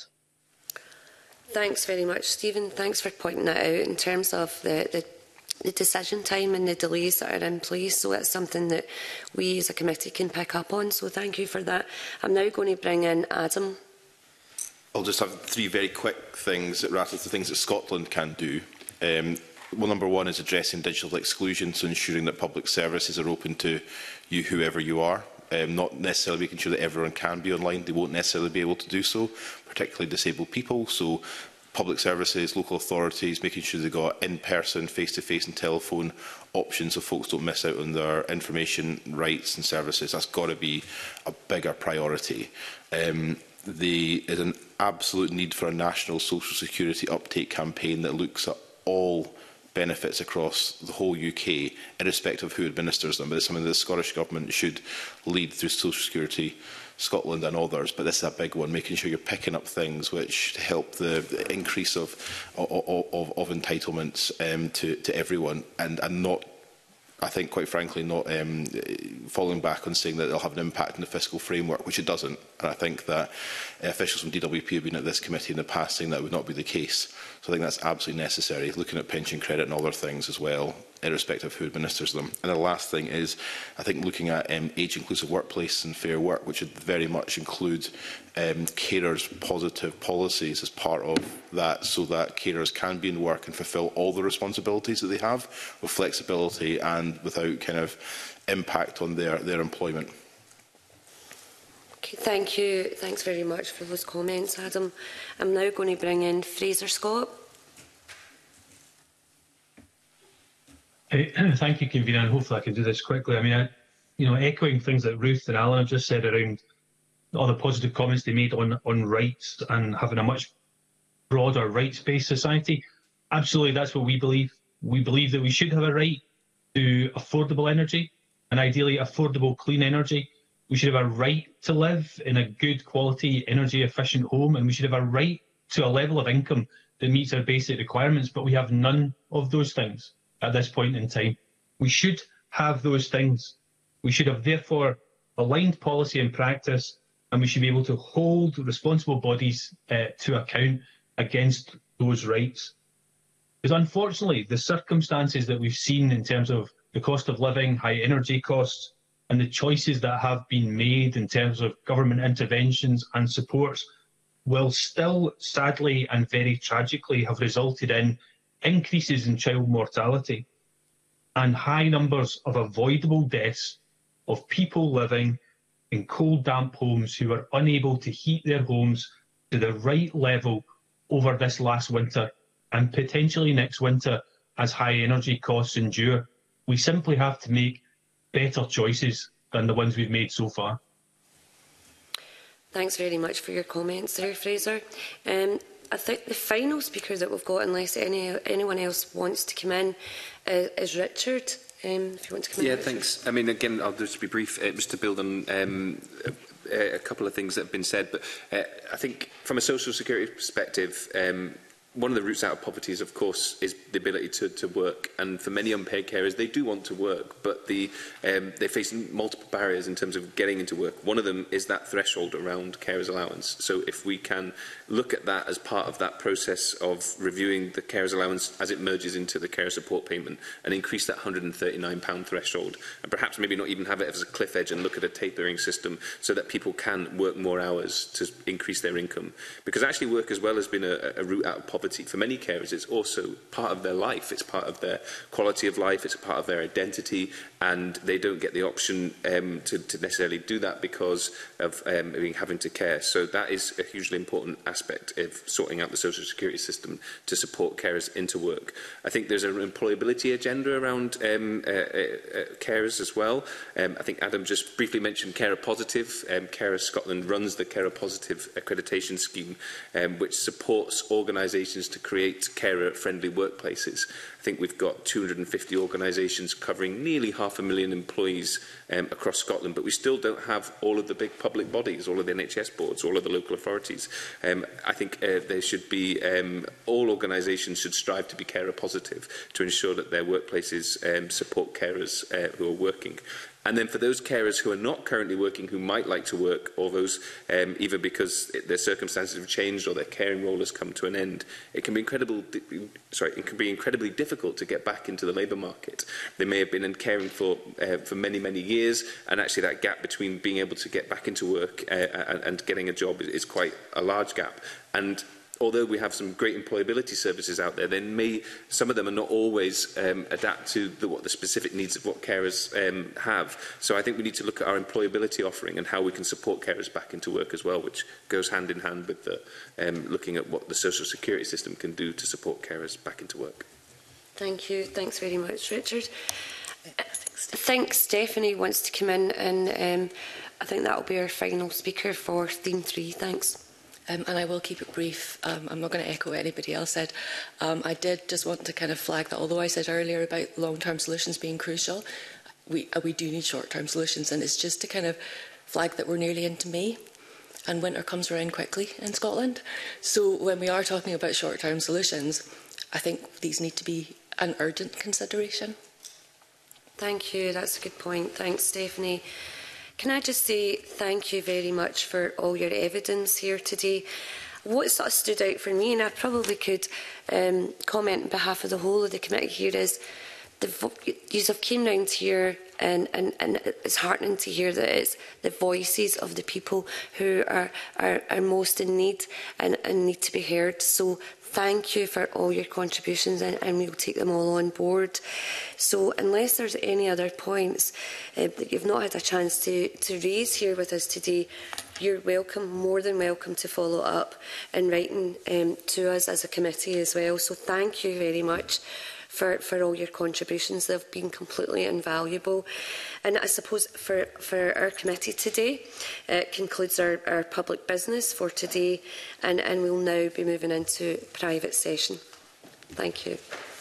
Thanks very much, Stephen. Thanks for pointing that out in terms of the decision time and the delays that are in place. So it's something that we as a committee can pick up on. So thank you for that. I'm now going to bring in Adam. I'll just have three very quick things that rattle the things that Scotland can do. Well, number one is addressing digital exclusion, so ensuring that public services are open to you, whoever you are. Not necessarily making sure that everyone can be online. They won't necessarily be able to do so, particularly disabled people. So public services, local authorities, making sure they've got in-person, face-to-face and telephone options so folks don't miss out on their information rights and services. That's got to be a bigger priority. There is an absolute need for a national social security uptake campaign that looks at all benefits across the whole UK, irrespective of who administers them. But it's something that the Scottish Government should lead through Social Security Scotland and others. But this is a big one, making sure you're picking up things which help the increase of entitlements to everyone, and not, I think, quite frankly, not falling back on saying that it'll have an impact on the fiscal framework, which it doesn't. And I think that officials from DWP have been at this committee in the past saying that would not be the case. So I think that's absolutely necessary, looking at pension credit and other things as well, irrespective of who administers them. And the last thing is, I think, looking at age-inclusive workplace and fair work, which would very much include carers' positive policies as part of that, so that carers can be in work and fulfil all the responsibilities that they have with flexibility and without kind of impact on their employment. Okay, thank you. Thanks very much for those comments, Adam. I'm now going to bring in Fraser Scott. Thank you, Convener, and hopefully I can do this quickly. I mean, echoing things that Ruth and Alan have just said around all the positive comments they made on rights and having a much broader rights-based society. Absolutely, that's what we believe. We believe that we should have a right to affordable energy, and ideally affordable clean energy. We should have a right to live in a good quality, energy efficient home, and we should have a right to a level of income that meets our basic requirements, but we have none of those things at this point in time. We should have those things. We should have therefore aligned policy and practice, and we should be able to hold responsible bodies to account against those rights. Because unfortunately, the circumstances that we've seen in terms of the cost of living, high energy costs, and the choices that have been made in terms of government interventions and supports will still, sadly and very tragically, have resulted in increases in child mortality and high numbers of avoidable deaths of people living in cold, damp homes who are unable to heat their homes to the right level over this last winter and potentially next winter as high energy costs endure. We simply have to make better choices than the ones we've made so far. Thanks very much for your comments there, Fraser. I think the final speaker that we've got, unless anyone else wants to come in, is Richard. If you want to come in. Yeah, Richard. thanks. I mean, again, I'll just be brief, just to build on a couple of things that have been said. But I think from a social security perspective, one of the routes out of poverty is, of course, is the ability to work. And for many unpaid carers, they do want to work, but they face multiple barriers in terms of getting into work. One of them is that threshold around carers allowance. So if we can look at that as part of that process of reviewing the carers allowance as it merges into the carer support payment and increase that £139 threshold, and perhaps maybe not even have it as a cliff edge and look at a tapering system so that people can work more hours to increase their income. Because actually work as well has been a route out of poverty. For many carers, it's also part of their life, it's part of their quality of life, it's a part of their identity, and they don't get the option to necessarily do that because of having to care. So that is a hugely important aspect of sorting out the social security system to support carers into work. I think there's an employability agenda around carers as well. I think Adam just briefly mentioned Carer Positive. Carer Scotland runs the Carer Positive accreditation scheme, which supports organisations to create carer-friendly workplaces. I think we've got 250 organisations covering nearly 500,000 employees across Scotland, but we still don't have all of the big public bodies, all of the NHS boards, all of the local authorities. I think there should be, all organisations should strive to be carer positive to ensure that their workplaces support carers who are working. And then for those carers who are not currently working, who might like to work, or those either because their circumstances have changed or their caring role has come to an end, it can be incredibly difficult to get back into the labour market. They may have been in caring for many, many years, and actually that gap between being able to get back into work and getting a job is quite a large gap. And although we have some great employability services out there, some of them are not always adapt to what the specific needs of what carers have. So I think we need to look at our employability offering and how we can support carers back into work as well, which goes hand in hand with the, looking at what the social security system can do to support carers back into work. Thank you. Thanks very much, Richard. I think Stephanie wants to come in, and I think that will be our final speaker for theme 3. Thanks. And I will keep it brief. I'm not going to echo what anybody else said. I did just want to kind of flag that although I said earlier about long-term solutions being crucial, we do need short-term solutions, and it's just to kind of flag that we're nearly into May and winter comes around quickly in Scotland. So when we are talking about short-term solutions, I think these need to be an urgent consideration. Thank you. That's a good point. Thanks, Stephanie. Can I just say thank you very much for all your evidence here today. What sort of stood out for me, and I probably could comment on behalf of the whole of the committee here, is you have came round here, and it's heartening to hear that it's the voices of the people who are most in need and need to be heard. So thank you for all your contributions, and we'll take them all on board. So unless there's any other points that you've not had a chance to raise here with us today, you're welcome, more than welcome, to follow up in writing to us as a committee as well. So thank you very much for all your contributions. They've been completely invaluable. And I suppose for our committee today, it concludes our public business for today, and we'll now be moving into private session. Thank you.